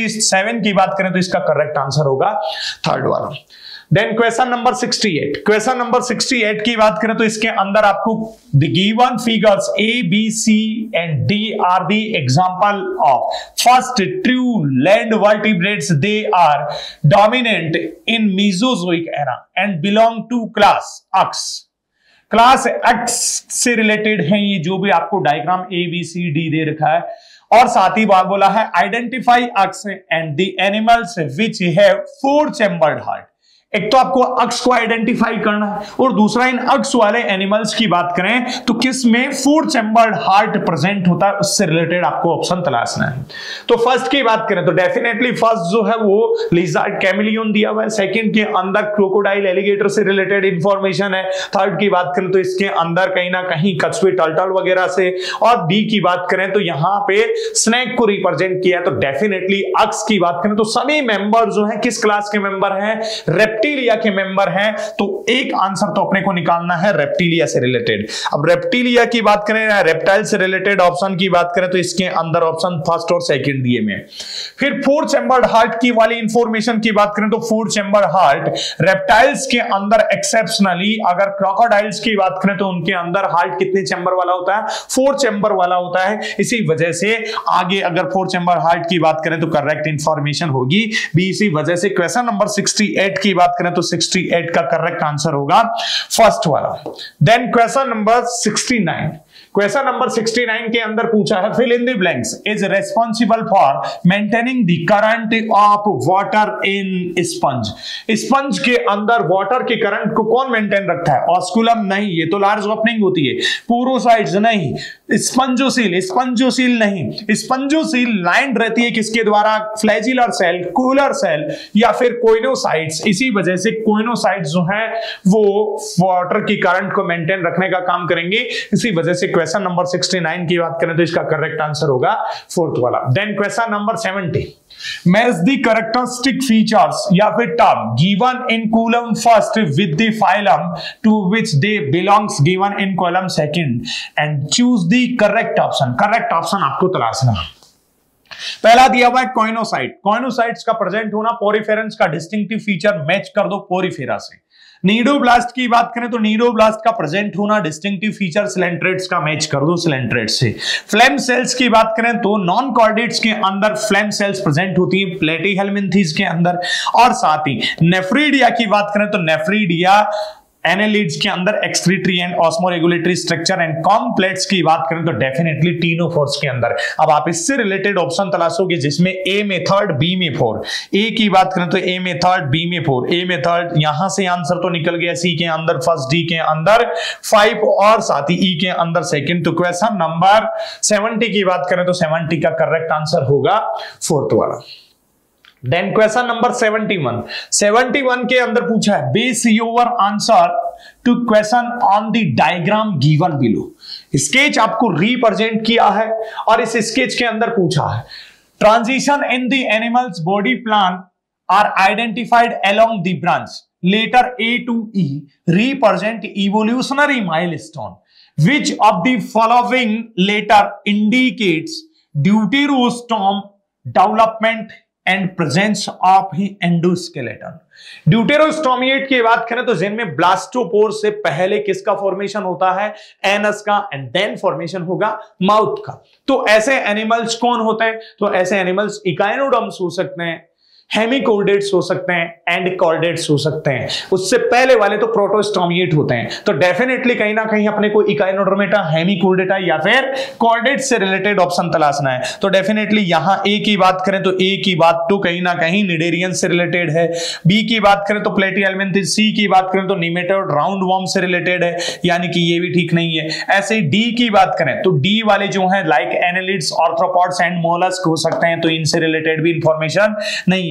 67 की बात करें तो इसका करेक्ट आंसर होगा थर्ड वाला। Then question number 68, question number 68 की बात करें तो इसके अंदर आपको the given figures A B C and D are the example of first true land vertebrates, they are dominant in Mesozoic era and belong to class X. Class X से related है ये जो भी आपको diagram A B C D दे रखा है, और साथ ही बात बोला है identify X and the animals which have 4 chambered heart. एक तो आपको अक्स को आइडेंटिफाई करना है, और दूसरा इन अक्स वाले एनिमल्स की बात करें तो किस में 4 चैम्बर्ड हार्ट प्रेजेंट होता है, उससे रिलेटेड आपको ऑप्शन तलाशना है। तो फर्स्ट की बात करें तो डेफिनेटली फर्स्ट जो है वो लिजर्ड कैमिलियन दिया हुआ है, सेकंड के अंदर क्रोकोडाइल एलिगेटर से रिलेटेड इंफॉर्मेशन है, थर्ड की बात करें तो इसके अंदर कहीं ना कहीं कछुए टर्टल वगैरह से, और डी की बात करें तो यहां पे स्नेक को रिप्रेजेंट किया। तो डेफिनेटली अक्स की बात करें तो सभी मेंबर जो है किस क्लास के मेंबर हैं? रेप्टिलिया के मेंबर हैं। तो एक आंसर तो अपने को निकालना है रेप्टिलिया से रिलेटेड। अब रेप्टिलिया की बात करें, रेप्टाइल से रिलेटेड ऑप्शन की बात करें तो इसके अंदर ऑप्शन फर्स्ट और सेकंड दिए में। फिर 4 चैम्बर्ड हार्ट की वाली इंफॉर्मेशन की बात करें तो 4 चैम्बर्ड हार्ट रेप्टाइल्स के अंदर एक्सेप्शनली, अगर क्रोकोडाइल्स की बात करें तो उनके अंदर हार्ट कितने चैम्बर वाला होता है? 4 चैम्बर वाला होता है। इसी वजह से आगे अगर 4 चैम्बर हार्ट की बात करें तो करेक्ट इंफॉर्मेशन होगी बी। इसी वजह से क्वेश्चन नंबर 68 की बात करें तो 68 का करेक्ट आंसर होगा फर्स्ट वाला। Then question number 69, question number 69 के अंदर पूछा है fill in the blanks is responsible for maintaining the current of water in sponge. Sponge के अंदर वाटर के करंट को कौन मेंटेन रखता है? ऑस्कुलम नहीं, ये तो लार्ज ओपनिंग होती है। पोरोसाइट्स नहीं, स्पंजोसील, स्पंजोसील नहीं। स्पंजोसील लाइंड रहती है किसके द्वारा? फ्लैजिलर सेल, कूलर सेल या फिर कोइनोसाइट्स। इसी वजह से कोइनोसाइट्स जो है वो वाटर की करंट को मेंटेन रखने का काम करेंगे। इसी वजह से क्वेश्चन नंबर 69 की बात करें तो इसका करेक्ट आंसर होगा फोर्थ वाला। Then question number 70, match the characteristic features या फिर term given in column first with the phylum to which they belongs given in column second and choose the correct option. Correct option आपको तलाशना। पहला दिया हुआ है coenocyte. Coenocytes का present होना पोरिफेरेंस का डिस्टिंक्टिव फीचर, मैच कर दो पोरिफेरा से। नीडोब्लास्ट की बात करें तो नीडोब्लास्ट का प्रेजेंट होना डिस्टिंक्टिव फीचर सिलेंट्रेट्स का, मैच कर दो सिलेंट्रेट्स से। फ्लेम सेल्स की बात करें तो नॉन कॉर्डेट्स के अंदर फ्लेम सेल्स प्रेजेंट होती है प्लेटीहेल्मिन्थीज के अंदर, और साथ ही नेफ्रीडिया की बात करें तो नेफ्रीडिया एनेलिड्स के अंदर excretory and osmoregulatory structure, and complex की बात करें तो डेफिनेटली टीनोफोर्स के अंदर। अब आप इससे रिलेटेड ऑप्शन तलाशोगे जिसमें ए में 3rd, बी में 4। ए की बात करें तो ए में 3rd, बी में 4। ए में 3rd, यहां से आंसर तो निकल गया, सी के अंदर 1st, डी के अंदर 5 और साथ ही ई के अंदर 2nd। तो क्वेश्चन नंबर 70 की बात करें तो 70 का करेक्ट आंसर होगा 4th वाला। देन क्वेश्चन नंबर 71 के अंदर पूछा है base your answer to question on the diagram given below. Sketch आपको रिप्रेजेंट किया है और इस स्केच के अंदर पूछा है transition in the animals body plan are identified along the branch letter A to E represent evolutionary milestone. Which of the following letter indicates deuterostome development and presence of endoskeleton? Deuterostomate की बात करें तो जिनमें blastopore से पहले किसका formation होता है? एनस का, एंड देन फॉर्मेशन होगा माउथ का। तो ऐसे एनिमल्स कौन होते हैं? तो ऐसे एनिमल्स इकाइनोडर्म्स हो सकते हैं, हेमिकॉर्डेट्स हो सकते हैं, एंड कॉर्डेट्स हो सकते हैं। उससे पहले वाले तो प्रोटोस्टोमिएट होते हैं। तो डेफिनेटली कहीं ना कहीं अपने को इकाइनोडर्मेटा, हेमिकॉर्डेटा या फिर कॉर्डेट से रिलेटेड ऑप्शन तलाशना है। तो डेफिनेटली यहां ए की बात करें तो ए की बात तो कहीं ना कहीं निडेरियन से रिलेटेड है, बी की बात करें तो प्लेटीहेल्मिन्थीज, सी की बात करें तो निमेटोड राउंड वॉर्म से रिलेटेड है, यानी कि ये भी ठीक नहीं है। ऐसे ही डी की बात करें तो डी वाले जो है like annelids, arthropods and mollusc हो सकते हैं, तो इनसे रिलेटेड भी इंफॉर्मेशन नहीं है।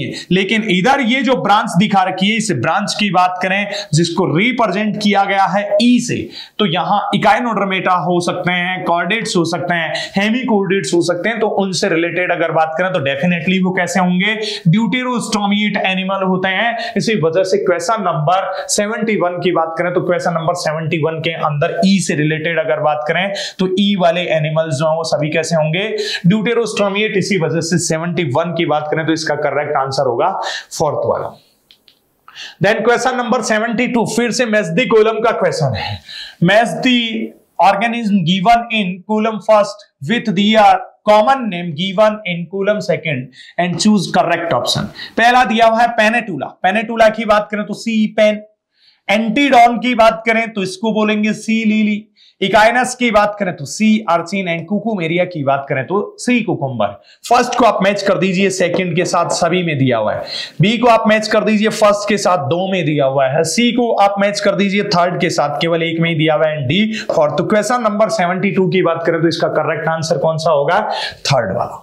है, लेकिन इधर ये जो ब्रांच दिखा रखी है, इस ब्रांच की बात करें जिसको रिप्रेजेंट किया गया है ई से, तो यहां इकाइनोडर्मेटा हो सकते हैं, कॉर्डेट्स हो सकते हैं, हेमिकॉर्डेट्स हो सकते हैं, तो उनसे रिलेटेड अगर बात करें तो डेफिनेटली वो कैसे होंगे, ड्यूटेरोस्टोमिएट एनिमल होते हैं। इसी वजह से क्वेश्चन नंबर 71 की बात करें तो क्वेश्चन नंबर 71 के अंदर ई से रिलेटेड अगर बात करें तो ई वाले एनिमल्स जो हैं वो सभी कैसे होंगे, ड्यूटेरोस्टोमिएट। इसी वजह से 71 की बात करें तो इसका करेक्ट आंसर होगा फोर्थ वाला। देन क्वेश्चन नंबर 72 फिर से मेस्दी कोलम का क्वेश्चन है। Match the organism given in column first with the common name given in column second and choose correct option. पहला दिया हुआ है पेनेटुला। पेनेटुला की बात करें तो सी पेन। एंटीडॉन की बात करें तो इसको बोलेंगे सी लीली। इकाइनस की बात करें तो सी अर्चिन एंड कुकुमेरिया की बात करें तो सी कुकुम्बर। फर्स्ट को आप मैच कर दीजिए सेकंड के साथ, सभी में दिया हुआ है। बी को आप मैच कर दीजिए फर्स्ट के साथ, 2 में दिया हुआ है। सी को आप मैच कर दीजिए थर्ड के साथ, केवल 1 में ही दिया हुआ है। And D fourth. तो क्वेश्चन नंबर 72 की बात करें तो इसका करेक्ट आंसर कौन सा होगा, थर्ड वाला।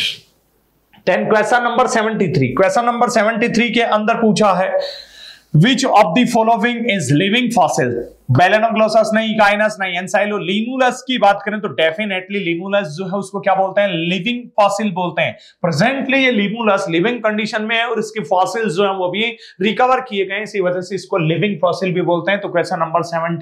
Then question number 73। Question number 73 के अंदर पूछा है Which of the following is living fossil? Balanoglossus नहीं, इकाइनस नहीं, एंसाइलो। लीमुलस की बात करें तो डेफिनेटली लीमुलस जो है उसको क्या बोलते हैं, लिविंग फॉसिल बोलते हैं। प्रेजेंटली ये लीमुलस लिविंग कंडीशन में है और इसके फॉसिल्स जो हैं वो भी रिकवर किए गए, इसी वजह से इसको लिविंग फॉसिल भी बोलते हैं। तो क्वेश्चन नंबर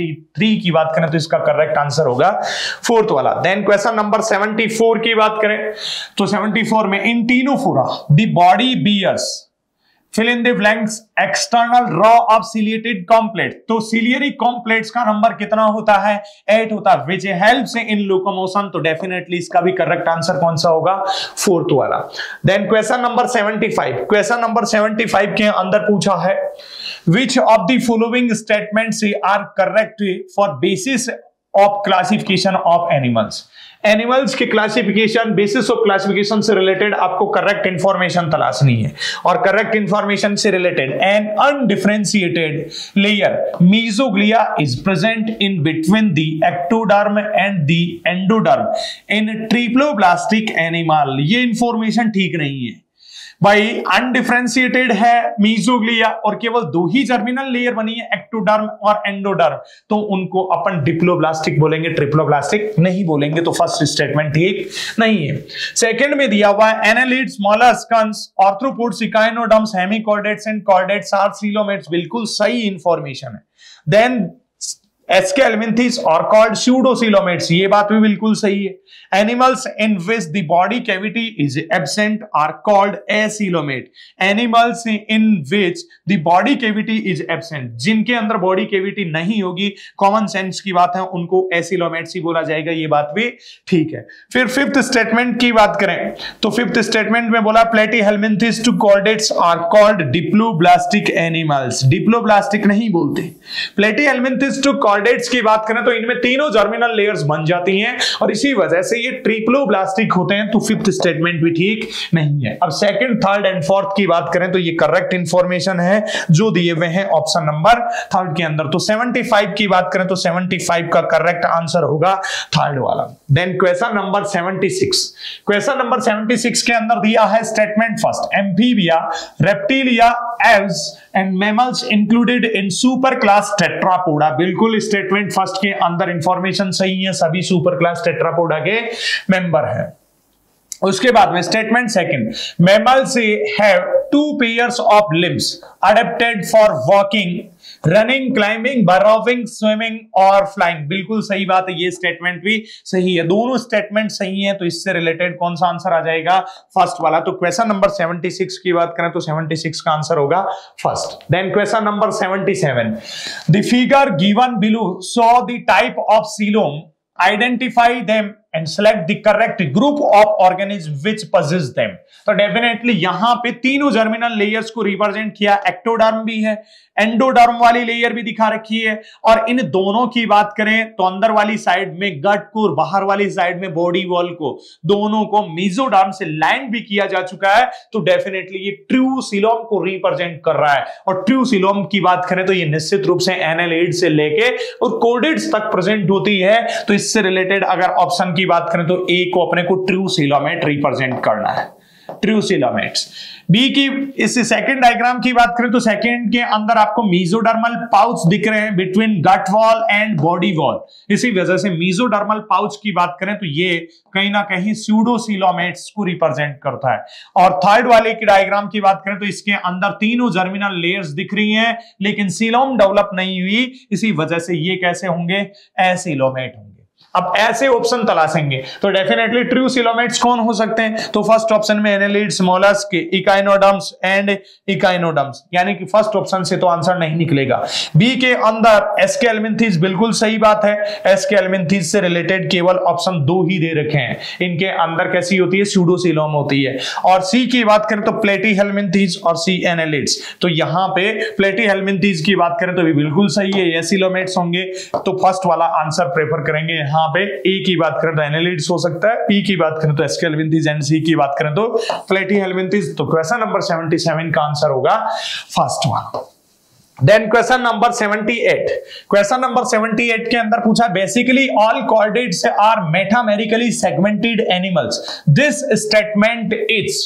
73 की बात करें तो इसका करेक्ट आंसर होगा फोर्थ वाला। देन क्वेश्चन नंबर 74 की बात करें तो 74 में in ctenophora the body bears fill in the blanks external raw of ciliated complex। तो सिलियरी कॉम्प्लेट्स का नंबर कितना होता है, 8 होता है। which helps in locomotion। तो डेफिनेटली इसका भी करेक्ट आंसर कौन सा होगा, फोर्थ वाला। Then question number 75। Question number 75 के अंदर पूछा है which of the following statements are correct for basis of classification of animals। Animals की क्लासिफिकेशन, बेसिस ऑफ क्लासिफिकेशन से रिलेटेड आपको करेक्ट इंफॉर्मेशन तलाशनी है और करेक्ट इंफॉर्मेशन से related an undifferentiated layer mesoglea is present in between the ectoderm and the endoderm in triploblastic animal. ये information ठीक नहीं है भाई। अनडिफरेंशिएटेड है मीजोग्लिया और केवल 2 ही जर्मिनल लेयर बनी है, एक्टोडर्म और एंडोडर्म, तो उनको अपन डिप्लोब्लास्टिक बोलेंगे, ट्रिप्लोब्लास्टिक नहीं बोलेंगे। तो फर्स्ट स्टेटमेंट ठीक नहीं है। सेकंड में दिया हुआ है annelids, molluscs, arthropods, echinoderms, hemichordates and chordates are coelomates. बिल्कुल सही इंफॉर्मेशन है। देन एस्केलमिंथिस और कॉल्ड स्यूडोसीलोमेट्स, ये बात भी बिल्कुल सही है। Animals in which the body cavity is absent are called acoelomate. Animals in which the body cavity is absent, जिनके अंदर बॉडी कैविटी नहीं होगी, कॉमन सेंस की बात है, उनको एसीलोमेट्स ही बोला जाएगा। ये बात भी ठीक है। फिर फिफ्थ स्टेटमेंट की बात करें तो फिफ्थ स्टेटमेंट में बोला platyhelminthes to chordates are called diploblastic animals. Diploblastic नहीं बोलते। प्लेटीहेल्मिंथिस टू कॉर्डेट्स की बात करें तो इनमें तीनों जर्मिनल लेयर्स बन जाती हैं और इसी वजह से ये ट्रिप्लोब्लास्टिक होते हैं। तो फिफ्थ स्टेटमेंट भी ठीक नहीं है। अब सेकंड, थर्ड एंड फोर्थ की बात करें तो ये करेक्ट इंफॉर्मेशन है जो दिए हुए हैं ऑप्शन नंबर थर्ड के अंदर। तो 75 की बात करें तो 75 का करेक्ट आंसर होगा थर्ड वाला। Then question number 76। Question number 76 के अंदर दिया है statement first, amphibia, reptilia, aves and mammals included in super class tetrapoda. बिल्कुल स्टेटमेंट फर्स्ट के अंदर इंफॉर्मेशन सही है, सभी सुपर क्लास टेट्रापोडा के मेंबर हैं। उसके बाद में statement second, mammals have 2 pairs of limbs adapted for walking, running, climbing, burrowing, swimming और फ्लाइंग। बिल्कुल सही बात है, ये स्टेटमेंट भी सही है। दोनों स्टेटमेंट सही है, तो इससे रिलेटेड कौन सा आंसर आ जाएगा, फर्स्ट वाला। तो क्वेश्चन नंबर 76 की बात करें तो 76 का आंसर होगा first. Then question number 77, the figure given below show the type of coelom, identify them and select the correct group of organism which possess them. तो डेफिनेटली यहां पे तीनों जर्मिनल लेयर्स को रिप्रेजेंट किया, एक्टोडर्म भी है, endoderm वाली layer भी दिखा रखी है, और इन दोनों की बात करें तो अंदर वाली साइड में गट को और बाहर वाली साइड में बॉडी वॉल को, दोनों को मेसोडर्म से लाइन भी किया जा चुका है। तो डेफिनेटली ये ट्रू सीलोम को रिप्रेजेंट कर रहा है। और ट्रू सीलोम की बात करें तो ये निश्चित रूप से एनालिड से लेके और कोर्डेट्स तक प्रेजेंट होती है। तो इससे रिलेटेड अगर ऑप्शन की बात करें तो ए को अपने को ट्रू सीलोमेट रिप्रेजेंट करना है। True coelomates. बी की इस सेकंड डायग्राम की बात करें तो सेकंड के अंदर आपको मेसोडर्मल पाउच दिख रहे हैं between gut wall and body wall. इसी वजह से मेसोडर्मल पाउच की बात करें तो ये कहीं ना कहीं स्यूडोसीलोमेट्स को रिप्रेजेंट करता है। और थर्ड वाले की डायग्राम की बात करें तो इसके अंदर तीनों जर्मिनल लेयर्स दिख रही हैं, लेकिन सीलोम डेवलप नहीं हुई, इसी वजह से ये कैसे होंगे, एसीलोमेट होंगे। अब ऐसे ऑप्शन तलाशेंगे तो डेफिनेटली ट्रू सीलोमेट्स कौन हो सकते हैं, तो फर्स्ट ऑप्शन में annelids, mollusc, echinoderms and echinoderms, यानी कि फर्स्ट ऑप्शन से तो आंसर नहीं निकलेगा। बी के अंदर एस्केल्मिंथीज, बिल्कुल सही बात है, एस्केल्मिंथीज से रिलेटेड केवल ऑप्शन 2 ही दे रखे हैं, इनके अंदर कैसी होती है, स्यूडोसीलोम होती है। और सी की बात करें तो प्लेटीहेल्मिंथीज और सी एनेलिड्स, तो यहां पे प्लेटीहेल्मिंथीज की बात करें तो भी बिल्कुल सही है, एसिलोमेट्स होंगे, तो फर्स्ट वाला आंसर प्रेफर करेंगे। यहां पे ए की बात करें तो एनेलिड्स हो सकता है, बी की बात करें तो एस्केल्मिंथीज एंड सी की बात करें तो प्लेटीहेल्मिंथीज। तो क्वेश्चन नंबर 77 का आंसर होगा first one. Then question number 78, question number 78 के अंदर पूछा basically all chordates are metamerically segmented animals, this statement is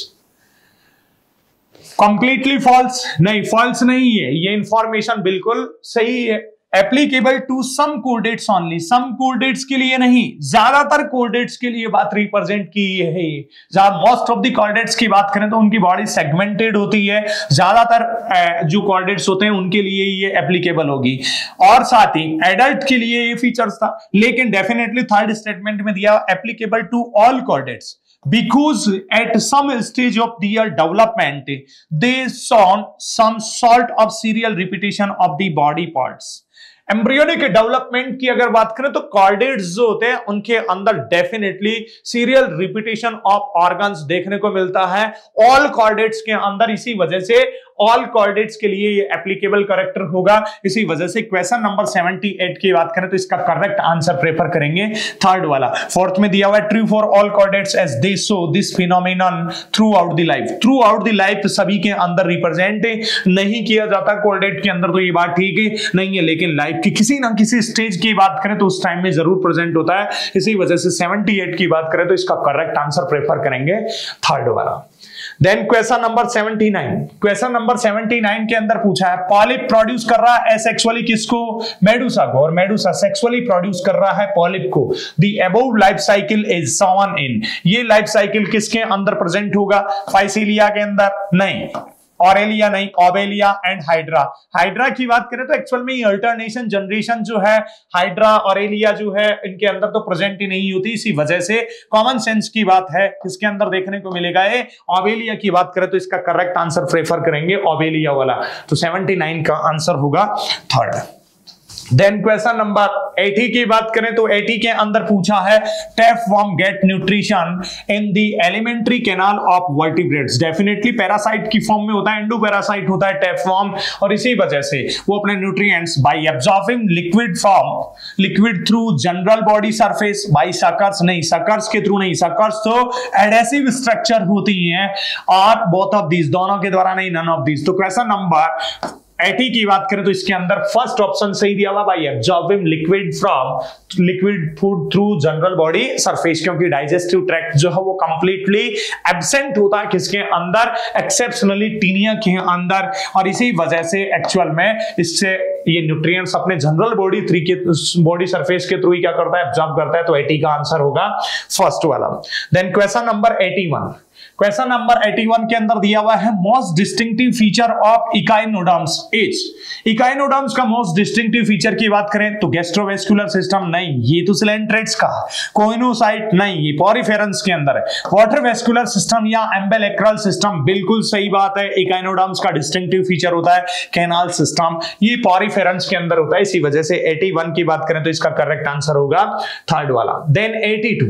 completely false. नहीं, फॉल्स नहीं है, ये इंफॉर्मेशन बिल्कुल सही है। Applicable to some chordates only, some chordates के लिए नहीं, ज्यादातर कोर्डेट्स के लिए बात रिप्रेजेंट की है। जहां मोस्ट ऑफ द कोर्डेट्स की बात करें तो उनकी बॉडी सेगमेंटेड होती है, ज्यादातर जो कोर्डेट्स होते हैं उनके लिए ये एप्लीकेबल होगी। और साथ ही एडल्ट के लिए ये फीचर्स था, लेकिन डेफिनेटली थर्ड स्टेटमेंट में दिया applicable to all chordates because at some stage of their development they saw some sort of serial repetition of the body parts। Embryonic development की अगर बात करें तो कॉर्डेट्स जो होते हैं उनके अंदर definitely serial repetition of organs देखने को मिलता है ऑल कॉर्डेट्स के अंदर, इसी वजह से ऑल कॉर्डेट्स के लिए ये एप्लीकेबल करेक्टर होगा। इसी वजह से क्वेश्चन नंबर 78 की बात करें तो इसका करेक्ट आंसर प्रेफर करेंगे थर्ड वाला। फोर्थ में दिया हुआ है true for all chordates as they show this phenomenon throughout the life. Throughout the life सभी के अंदर रिप्रेजेंट नहीं किया जाता कॉर्डेट के अंदर, तो ये बात ठीक है नहीं है, लेकिन लाइफ की किसी ना किसी स्टेज की बात करें तो उस टाइम में जरूर प्रेजेंट होता है। इसी वजह से 78 की बात करें तो इसका करेक्ट आंसर प्रेफर करेंगे थर्ड वाला। Then question number 79, question number 79 के अंदर पूछा है पॉलिप प्रोड्यूस कर रहा है एसेक्सुअली किसको, मेडुसा को, और मेडुसा सेक्सुअली प्रोड्यूस कर रहा है पॉलिप को। The above life cycle is shown in, ये लाइफ साइकिल किसके अंदर प्रेजेंट होगा, फाइसीलिया के अंदर नहीं, ऑरेलिया नहीं, ओबेलिया एंड हाइड्रा। हाइड्रा की बात करें तो एक्चुअल में अल्टरनेशन जनरेशन जो है हाइड्रा ऑरेलिया जो है इनके अंदर तो प्रेजेंट ही नहीं होती, इसी वजह से कॉमन सेंस की बात है किसके अंदर देखने को मिलेगा, ये ओबेलिया की बात करें तो इसका करेक्ट आंसर प्रेफर करेंगे ओबेलिया वाला। तो 79 का आंसर होगा थर्ड। देन क्वेश्चन नंबर 80 की बात करें तो 80 के अंदर पूछा है tapeworm get nutrition in the alimentary canal of vertebrates. Definitely parasite की फॉर्म में होता है, एंडोपैरासाइट होता है टैपवर्म, और इसी वजह से वो अपने nutrients by absorbing liquid form, liquid through general body surface, by suckers नहीं, सकर्स के थ्रू नहीं, सकर्स तो एडेसिव स्ट्रक्चर होती हैं, और बोथ ऑफ दीज, दोनों के द्वारा नहीं, नन ऑफ दीज। तो क्वेश्चन नंबर 80 की बात करें तो इसके अंदर फर्स्ट ऑप्शन सही दिया हुआ by absorbing liquid from liquid food through general body surface, क्योंकि डाइजेस्टिव ट्रैक्ट जो है वो कंप्लीटली एब्सेंट होता है किसके अंदर, एक्सेप्शनली टीनिया के अंदर, और इसी वजह से एक्चुअल में इससे ये न्यूट्रिएंट्स अपने जनरल बॉडी थ्री के बॉडी सरफेस के थ्रू ही क्या करता है, एब्जॉर्ब करता है। तो 80 का आंसर होगा फर्स्ट वाला। Then question number 81, question number 81 के अंदर दिया हुआ है most distinctive feature of echinoderms is. Echinoderms का मोस्ट डिस्टिंक्टिव फीचर की बात करें तो गैस्ट्रोवेस्कुलर सिस्टम नहीं, ये तो सिलेंट्रेट्स का, कोइनोसाइट नहीं, ये पॉरीफेरेंस के अंदर है, वाटर वेस्कुलर सिस्टम या एम्बेलेक्रल सिस्टम, बिल्कुल सही बात है। इकाइनोडर्म्स का डिस्टिंक्टिव फीचर होता है कैनाल सिस्टम, ये पॉरीफेरेंस के अंदर होता है, इसी वजह से 81 की बात करें तो इसका करेक्ट आंसर होगा थर्ड वाला। देन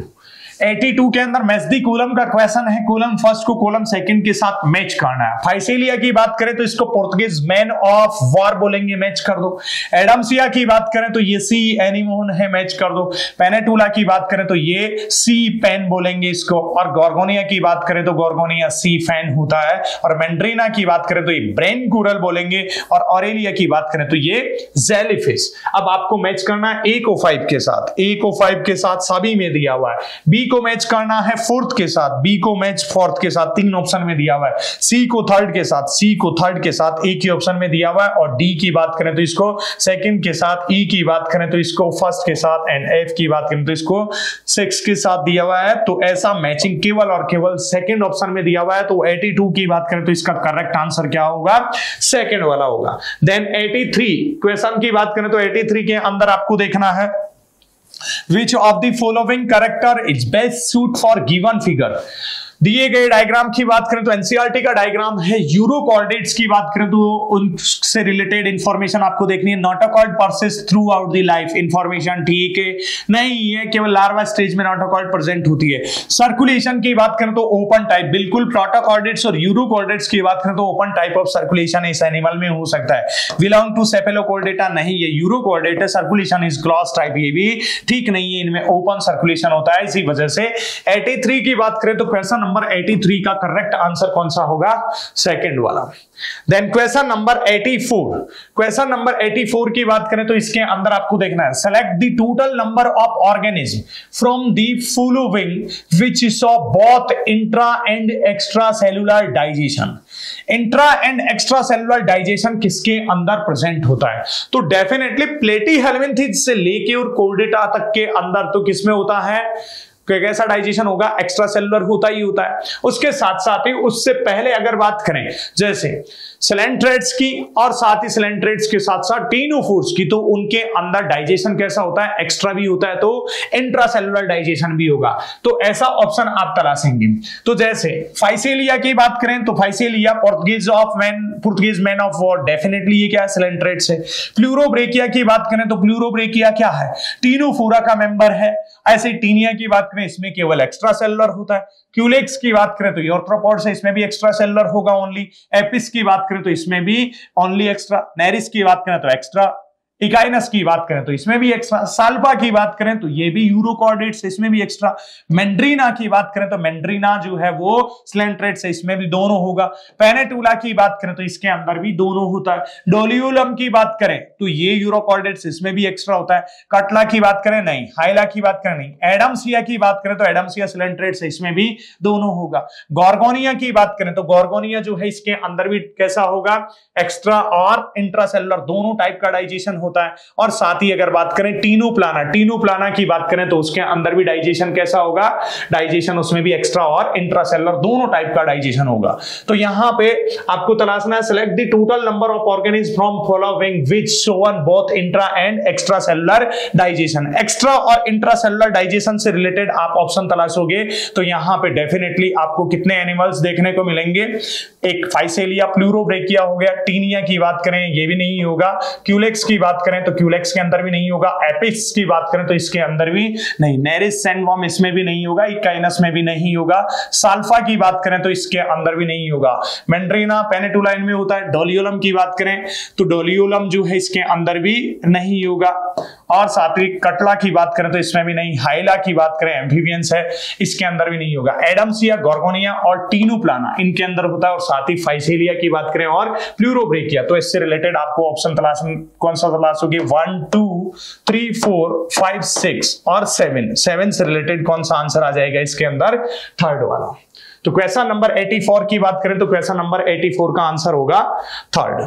82 के अंदर मैच दी कॉलम का क्वेश्चन है, कॉलम फर्स्ट को कॉलम सेकंड के साथ मैच करना है। फाइसीलिया की बात करें तो इसको पुर्तगालीज मैन ऑफ वॉर बोलेंगे, मैच कर दो। एडम्सिया की बात करें तो ये सी एनिमोन है, मैच कर दो। पेनेटुला की बात करें तो ये सी पेन बोलेंगे इसको, और गॉर्गोनिया की बात करें तो गॉर्गोनिया सी फैन होता है, और मैंड्रीना की बात करें तो ये ब्रेन कूरल बोलेंगे, और ऑरेलिया की बात करें तो ये जेलीफिश। अब आपको मैच करना है A को 5 के साथ, A को 5 के साथ सभी में दिया हुआ है। बी को मैच करना है फोर्थ के साथ, बी को मैच फोर्थ के साथ, 3 ऑप्शन में दिया हुआ है। सी को थर्ड के साथ, सी को थर्ड के साथ एक ही ऑप्शन में दिया हुआ है। और डी की बात करें तो इसको सेकंड के साथ, ई की बात करें तो इसको फर्स्ट के साथ, एंड एफ की बात करें तो इसको सिक्स के साथ दिया हुआ है। तो ऐसा मैचिंग केवल और केवल सेकंड ऑप्शन में दिया हुआ है। तो 82 की बात करें तो इसका करेक्ट आंसर क्या होगा? सेकंड वाला होगा। देन 83 क्वेश्चन की बात करें तो 83 के अंदर आपको देखना है Which of the following character is best suit for given figure? दिए गए डायग्राम की बात करें तो एनसीईआरटी का डायग्राम है। यूरो कोऑर्डिनेट्स की बात करें तो उनसे रिलेटेड इंफॉर्मेशन आपको देखनी है। Notochord persist throughout the life, information ठीक है नहीं, ये केवल लार्वा स्टेज में नॉटोकॉर्ड प्रेजेंट होती है। सर्कुलेशन की बात करें तो ओपन टाइप, बिल्कुल प्रोटोकॉर्डिनेट्स और यूरो कोऑर्डिनेट्स की बात करें तो ओपन टाइप ऑफ सर्कुलेशन इस एनिमल में हो सकता है। बिलोंग टू सेफेलोकॉर्डेटा नहीं, ये यूरो कोऑर्डिनेट है। सर्कुलेशन इज क्लॉज टाइप, ये भी ठीक नहीं है, इनमें ओपन सर्कुलेशन होता है। इसी वजह से 83 की बात करें तो क्वेश्चन नंबर 83 का करेक्ट आंसर कौन सा होगा? सेकंड वाला। Then question number 84, question number 84 की बात करें तो इसके अंदर आपको देखना है select the total number of organism from the following which show both intra and extra cellular digestion. Intra and extra cellular digestion किसके अंदर प्रेजेंट होता है? तो डेफिनेटली प्लेटीहेल्मिन्थेस से लेके और कोर्डेटा तक के अंदर तो किसमें होता है? कैसा डाइजेशन होगा? एक्स्ट्रा सेलुलर होता ही होता है। उसके साथ साथ ही उससे पहले अगर बात करें जैसे सिलेंट्रेट्स की और साथ ही सिलेंट्रेट्स के साथ साथ टीनोफोर्स की, तो उनके अंदर डाइजेशन कैसा होता है? एक्स्ट्रा भी होता है, तो इंट्रासेलुलर डाइजेशन भी होगा। तो ऐसा ऑप्शन आप तलाशेंगे। तो जैसे फाइसेलिया की बात करें तो physalia Portuguese man of war, definitely ये क्या है? सिलेंट्रेट्स है। प्लूरोब्रेकिया की बात करें तो प्लूरोब्रेकिया क्या है? टीनोफोरा का मेंबर है। ऐसे टीनिया की बात करें इसमें केवल एक्स्ट्रा सेलुलर होता है। क्यूलेक्स की बात करें तो आर्थ्रोपोड्स है, इसमें भी एक्स्ट्रा सेलुलर होगा ओनली। एपिस की बात करें तो इसमें भी ओनली एक्स्ट्रा। नेरिस की बात करें तो एक्स्ट्रा। इकाइनस की बात करें तो इसमें भी एक्स्ट्रा। साल्पा की बात करें तो ये भी यूरो कोऑर्डिनेट्स, इसमें भी एक्स्ट्रा। मेंड्रीना की बात करें तो मेंड्रीना जो है वो सिलेंट्रेट्स है, इसमें भी दोनों होगा। पेनेटुला की बात करें तो इसके अंदर भी दोनों होता है। डोलियोलम की बात करें तो ये यूरो कोऑर्डिनेट्स, इसमें भी एक्स्ट्रा होता है। कटला की बात करें नहीं, हाइला की बात करें नहीं। एडम्सिया की बात करें तो एडम्सिया सिलेंट्रेट्स है, इसमें भी दोनों होगा। गॉर्गोनिया की बात करें तो गॉर्गोनिया जो है इसके अंदर भी कैसा होगा? एक्स्ट्रा और इंट्रासेलुलर दोनों टाइप का डाइजेशन होता है। और साथ ही अगर बात करें टीनोप्लाना की बात करें तो उसके अंदर भी डाइजेशन कैसा होगा? डाइजेशन उसमें भी एक्स्ट्रा और इंट्रासेलुलर दोनों टाइप का डाइजेशन होगा। तो यहां पे आपको तलाशना है select the total number of organism from following which shown both intra and extra cellular digestion. Extra और इंट्रासेलुलर डाइजेशन से रिलेटेड आप ऑप्शन तलाशोगे तो यहां पे डेफिनेटली आपको कितने एनिमल्स देखने को मिलेंगे? एक फाइसेलिया, प्लूरोब्रेकिया हो गया। टीनिया की बात करें ये भी नहीं होगा। क्यूलेक्स की बात करें तो क्यूलेक्स के अंदर भी नहीं होगा। एपिस की बात करें तो इसके अंदर भी नहीं। नेरिस सैंडवर्म इसमें भी नहीं होगा। इकाइनस में भी नहीं होगा। साल्फा की बात करें तो इसके अंदर भी नहीं होगा। मेंड्रीना, पेनेटुला इनमें होता है। डोलियोलम की बात करें तो डोलियोलम जो है इसके अंदर भी नहीं होगा। और साथ ही कटला की बात करें तो इसमें भी नहीं। हाइला की बात करें एम्फीबियंस है, इसके अंदर भी नहीं होगा। एडम्सिया, गॉर्गोनिया और टीनोप्लाना इनके अंदर होता है। और साथ ही फाइसेलिया की बात करें और प्लूरोब्रेकिया। तो इससे रिलेटेड आपको ऑप्शन कौन सा तलाशोगे? 1 2 3 4 5 6 और 7 से रिलेटेड कौन सा आंसर आ जाएगा इसके अंदर? थर्ड वाला। तो क्वेश्चन नंबर 84 की बात करें तो क्वेश्चन नंबर 84 का आंसर होगा third.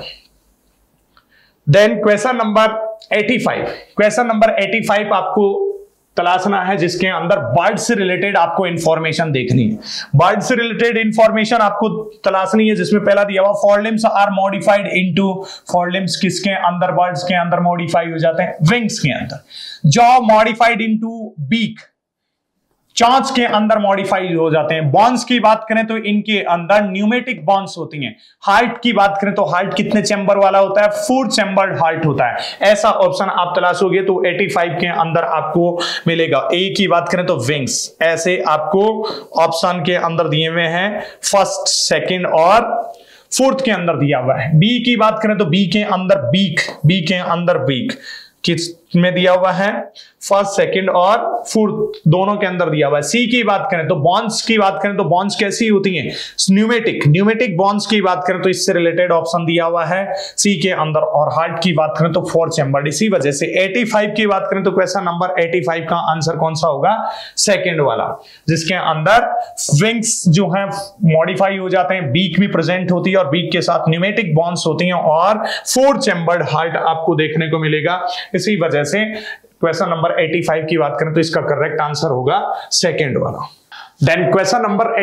Then question number 85, question number 85 आपको तलाशना है जिसके अंदर बर्ड से रिलेटेड आपको इंफॉर्मेशन देखनी है। बर्ड से रिलेटेड इंफॉर्मेशन आपको तलाशनी है जिसमें पहला दिया हुआ forelimbs are modified into. Forelimbs किसके अंदर? बर्ड्स के अंदर मॉडिफाई हो जाते हैं। विंग्स के अंदर। जॉ मॉडिफाइड इनटू बीक, चोंच के अंदर मॉडिफाइड हो जाते हैं। बॉन्स की बात करें तो इनके अंदर न्यूमेटिक बॉन्स होती हैं। हार्ट की बात करें तो हार्ट कितने चैम्बर वाला होता है? 4 चैम्बर्ड हार्ट होता है। ऐसा ऑप्शन आप तलाशोगे तो 85 के अंदर आपको मिलेगा। ए की बात करें तो विंग्स, ऐसे आपको ऑप्शन के अंदर दिए हुए हैं। फर्स्ट, सेकंड और फोर्थ के अंदर दिया हुआ है। बी की बात करें तो बी के अंदर बीक, बी के अंदर बीक। में दिया हुआ है, फर्स्ट, सेकंड और फोर्थ दोनों के अंदर दिया हुआ है। सी की बात करें तो बॉन्ड्स की बात करें तो बॉन्ड्स कैसी होती हैं, न्यूमेटिक बॉन्ड्स की बात करें तो इससे रिलेटेड ऑप्शन दिया हुआ है सी के अंदर। और हार्ट की बात करें तो 4 चैम्बर्ड। इसी वजह से 85 की बात करें तो क्वेश्चन नंबर 85 का आंसर कौन सा होगा, सेकंड वाला, जिसके अंदर विंग्स जो है मॉडिफाई हो जाते हैं, बीक भी प्रेजेंट होती है और बीक के साथ न्यूमेटिक बॉन्ड्स होती हैं और 4 चैम्बर्ड हार्ट आपको देखने को मिलेगा। इसी वजह से क्वेश्चन नंबर 85 की बात करें तो इसका करेक्ट आंसर होगा सेकंड वाला। देन क्वेश्चन नंबर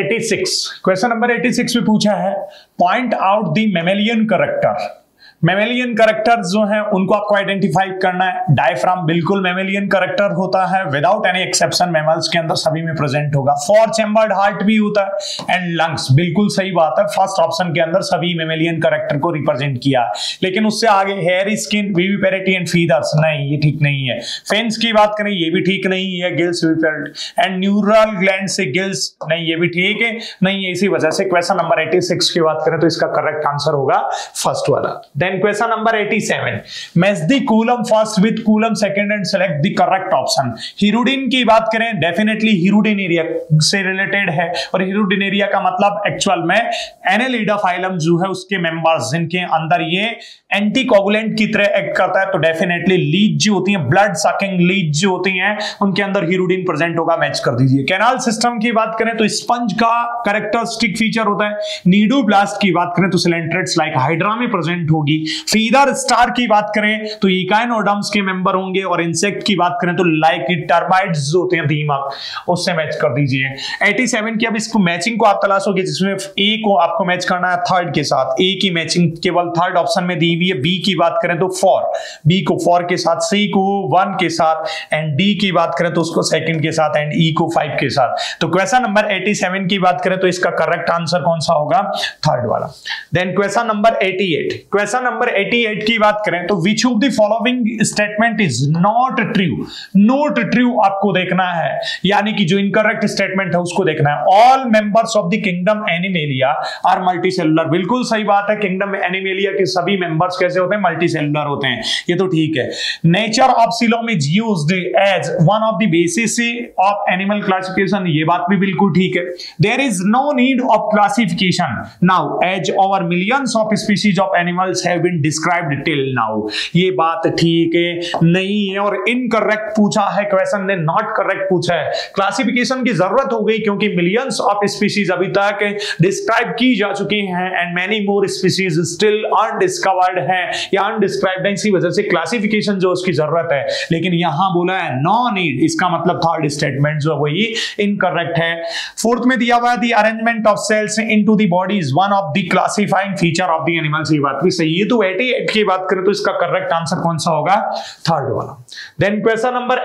86 में पूछा है point out the mammalian character. Mammalian character जो है उनको आपको आइडेंटिफाई करना है। डायफ्राम बिल्कुल मैमेलियन कैरेक्टर होता है, विदाउट एनी एक्सेप्शन मैमल्स के अंदर सभी में प्रेजेंट होगा। 4 चैम्बर्ड हार्ट भी होता है एंड लंग्स, बिल्कुल सही बात है, फर्स्ट ऑप्शन के अंदर सभी मैमेलियन कैरेक्टर को रिप्रेजेंट किया है। लेकिन उससे आगे hair, skin, viviparity and feathers, नहीं ये ठीक नहीं है। फेंस की बात करें ये भी ठीक नहीं है, gills, viviparity and neural gland से गिल्स, नहीं ये भी ठीक है नहीं है। इसी वजह से क्वेश्चन नंबर 86 की बात करें तो इसका करेक्ट आंसर होगा फर्स्ट वाला। Question number 87, match the column first with column second and select the correct option. Hirudin की बात करें, डेफिनेटली हिरुडिनेरिया से रिलेटेड है और हिरुडिनेरिया का मतलब एक्चुअल में एनेलिडा फाइलम जो है उसके मेंबर्स जिनके अंदर ये एंटीकोगुलेंट की तरह एक्ट करता है, तो डेफिनेटली लीच जो होती है, ब्लड सकिंग लीच जो होती हैं, उनके अंदर हिरुडिन प्रेजेंट होगा, मैच कर दीजिए। कैनाल सिस्टम की बात करें तो स्पंज का कैरेक्टरिस्टिक फीचर होता है। नीडोब्लास्ट की बात करें तो सिलेंट्रेट्स लाइक हाइड्रा में प्रेजेंट होगी। फीदर स्टार की बात करें तो इकाइनोडर्म्स के मेंबर होंगे और इंसेक्ट की बात करें तो लाइक टर्माइट्स जो होते हैं दीमक, उससे मैच कर दीजिए। 87 की अब इसको मैचिंग को आप तलाशोगे जिसमें ए को आपको मैच करना है थर्ड के साथ, ए की मैचिंग केवल थर्ड ऑप्शन में दी हुई है। बी की बात करें तो 4, बी को 4 के साथ, सी को 1 के साथ एंड डी की बात करें तो उसको सेकंड के साथ एंड ई को 5 के साथ। तो क्वेश्चन नंबर 87 की बात करें तो इसका करेक्ट आंसर कौन सा होगा, थर्ड वाला। देन क्वेश्चन नंबर 88 की बात करें तो which of the following statement is not true आपको देखना है, यानी कि जो इनकरेक्ट स्टेटमेंट है उसको देखना है। All members of the kingdom animalia are multicellular, बिल्कुल सही बात है, किंगडम एनिमेलिया के सभी मेंबर्स कैसे होते हैं, मल्टीसेलुलर होते हैं, ये तो ठीक है। Nature of coelom is used as one of the basis of animal classification, ये बात भी बिल्कुल ठीक है। There is no need of classification now as over millions of species of animals have been described till now, ये बात ठीक है नहीं है और इनकरेक्ट पूछा है क्वेश्चन ने, नॉट करेक्ट पूछा है। क्लासिफिकेशन की जरूरत हो गई क्योंकि मिलियंस ऑफ स्पीशीज अभी तक डिस्क्राइब की जा चुकी हैं and many more species still undiscovered है या अनडिस्क्राइब्ड है, इसी वजह से क्लासिफिकेशन जो उसकी जरूरत है। लेकिन यहां बोला है नो नीड, इसका मतलब थर्ड स्टेटमेंट जो है वही इनकरेक्ट है। फोर्थ में दिया हुआ है the arrangement of cells into the body is one of the classifying feature of the animals, ये बात भी सही है। तो 88 की बात करें तो इसका करेक्ट आंसर कौन सा होगा, थर्ड वाला। देन क्वेश्चन नंबर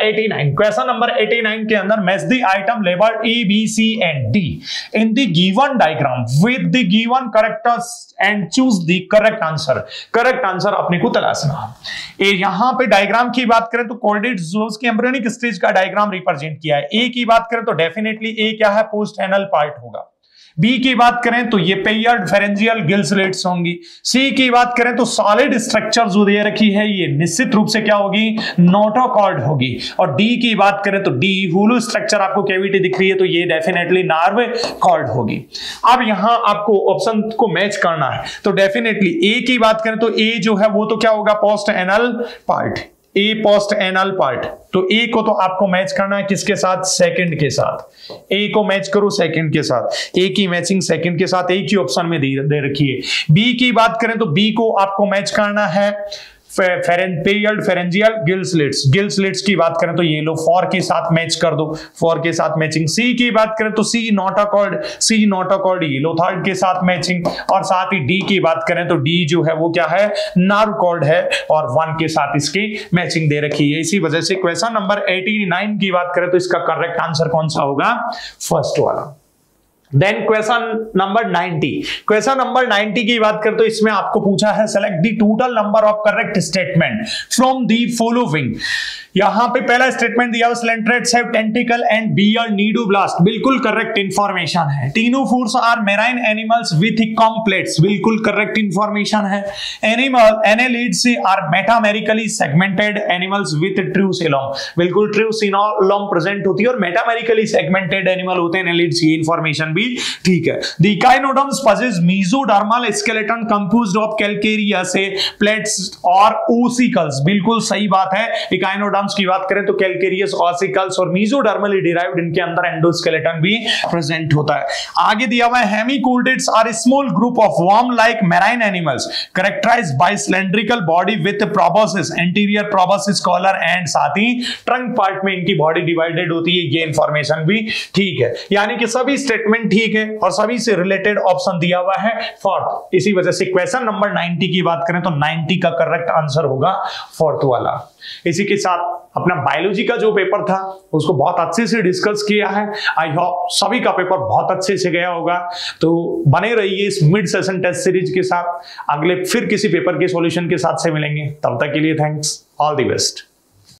89 के अंदर match the item labelled A B C and D in the given diagram with the given characters and choose the correct answer. Correct answer अपने को तलाशना है। यहां पे डायग्राम की बात करें तो कॉर्डेट ज़ूस की एम्ब्रियोनिक स्टेज का डायग्राम रिप्रेजेंट किया है। ए की बात करें तो डेफिनेटली ए क्या है, पोस्ट एनल पार्ट होगा। बी की बात करें तो ये पेयर्ड फेरेंजियल गिल स्लिट्स होंगी। सी की बात करें तो सॉलिड स्ट्रक्चर जो दे रखी है ये निश्चित रूप से क्या होगी, नोटोकॉर्ड होगी। और डी की बात करें तो डी हुलू स्ट्रक्चर आपको कैविटी दिख रही है तो ये डेफिनेटली नार्व कॉर्ड होगी। अब यहां आपको ऑप्शन को मैच करना है तो डेफिनेटली ए की बात करें तो ए जो है वो तो क्या होगा, post anal part, a post anal part. तो ए को तो आपको मैच करना है किसके साथ, सेकंड के साथ। ए को मैच करो सेकंड के साथ, ए की मैचिंग सेकंड के साथ, ए की ऑप्शन में दे रखी है। बी की बात करें तो बी को आपको मैच करना है पेयर्ड फेरेंजियल गिल स्लिट्स की बात करें तो ये लो 4 के साथ मैच कर दो, 4 के साथ मैचिंग। सी की बात करें तो सी नोटोकॉर्ड ये लो थर्ड के साथ मैचिंग। और साथ ही डी की बात करें तो डी जो है वो क्या है, नार्व कॉर्ड है और 1 के साथ इसकी मैचिंग दे रखी है। इसी वजह से क्वेश्चन नंबर 89 की बात करें तो इसका करेक्ट आंसर कौन सा होगा, फर्स्ट वाला। Then question number 90। Question number 90 की बात करें तो इसमें आपको पूछा है select the total number of correct statement from the following. यहां पे पहला स्टेटमेंट दिया हुआ coelenterates have tentacle and bear cnidoblast, बिल्कुल करेक्ट इंफॉर्मेशन है। Ctenophores are marine animals with comb plates, बिल्कुल करेक्ट इंफॉर्मेशन है। Animal annelids are metamerically segmented animals with true coelom, बिल्कुल ट्रू सीलोम प्रेजेंट होती है और मेटामेरिकली सेगमेंटेड एनिमल होते हैं एनालिड्स, ये इंफॉर्मेशन भी ठीक है। The echinoderms possess mesodermal skeleton composed of calcareous plates और ओसिकल्स, बिल्कुल सही बात है। इकाइनोडर्म्स की बात करें तो कैल्केरियस, ओसिकल्स और मेसोडर्मली डिराइव्ड, इनके अंदर एंडोस्केलेटन भी प्रेजेंट होता है। आगे दिया हुआ है hemichordates are small group of worm like marine animals characterized by cylindrical body with proboscis, anterior proboscis collar and साथ ही ट्रंक पार्ट में इनकी बॉडी डिवाइडेड होती है, ये इंफॉर्मेशन भी ठीक है। यानी कि सभी स्टेटमेंट ठीक है और सभी से रिलेटेड ऑप्शन दिया हुआ है फोर्थ। इसी वजह से क्वेश्चन नंबर 90 की बात करें तो 90 का करेक्ट आंसर होगा फोर्थ वाला। इसी के साथ अपना बायोलॉजी का जो पेपर था उसको बहुत अच्छे से डिस्कस किया है। आई होप सभी का पेपर बहुत अच्छे से गया होगा। तो बने रहिए इस मिड सेशन टेस्ट सीरीज के साथ। अगले फिर किसी पेपर के सॉल्यूशन के साथ से मिलेंगे, तब तक के लिए थैंक्स, ऑल द बेस्ट।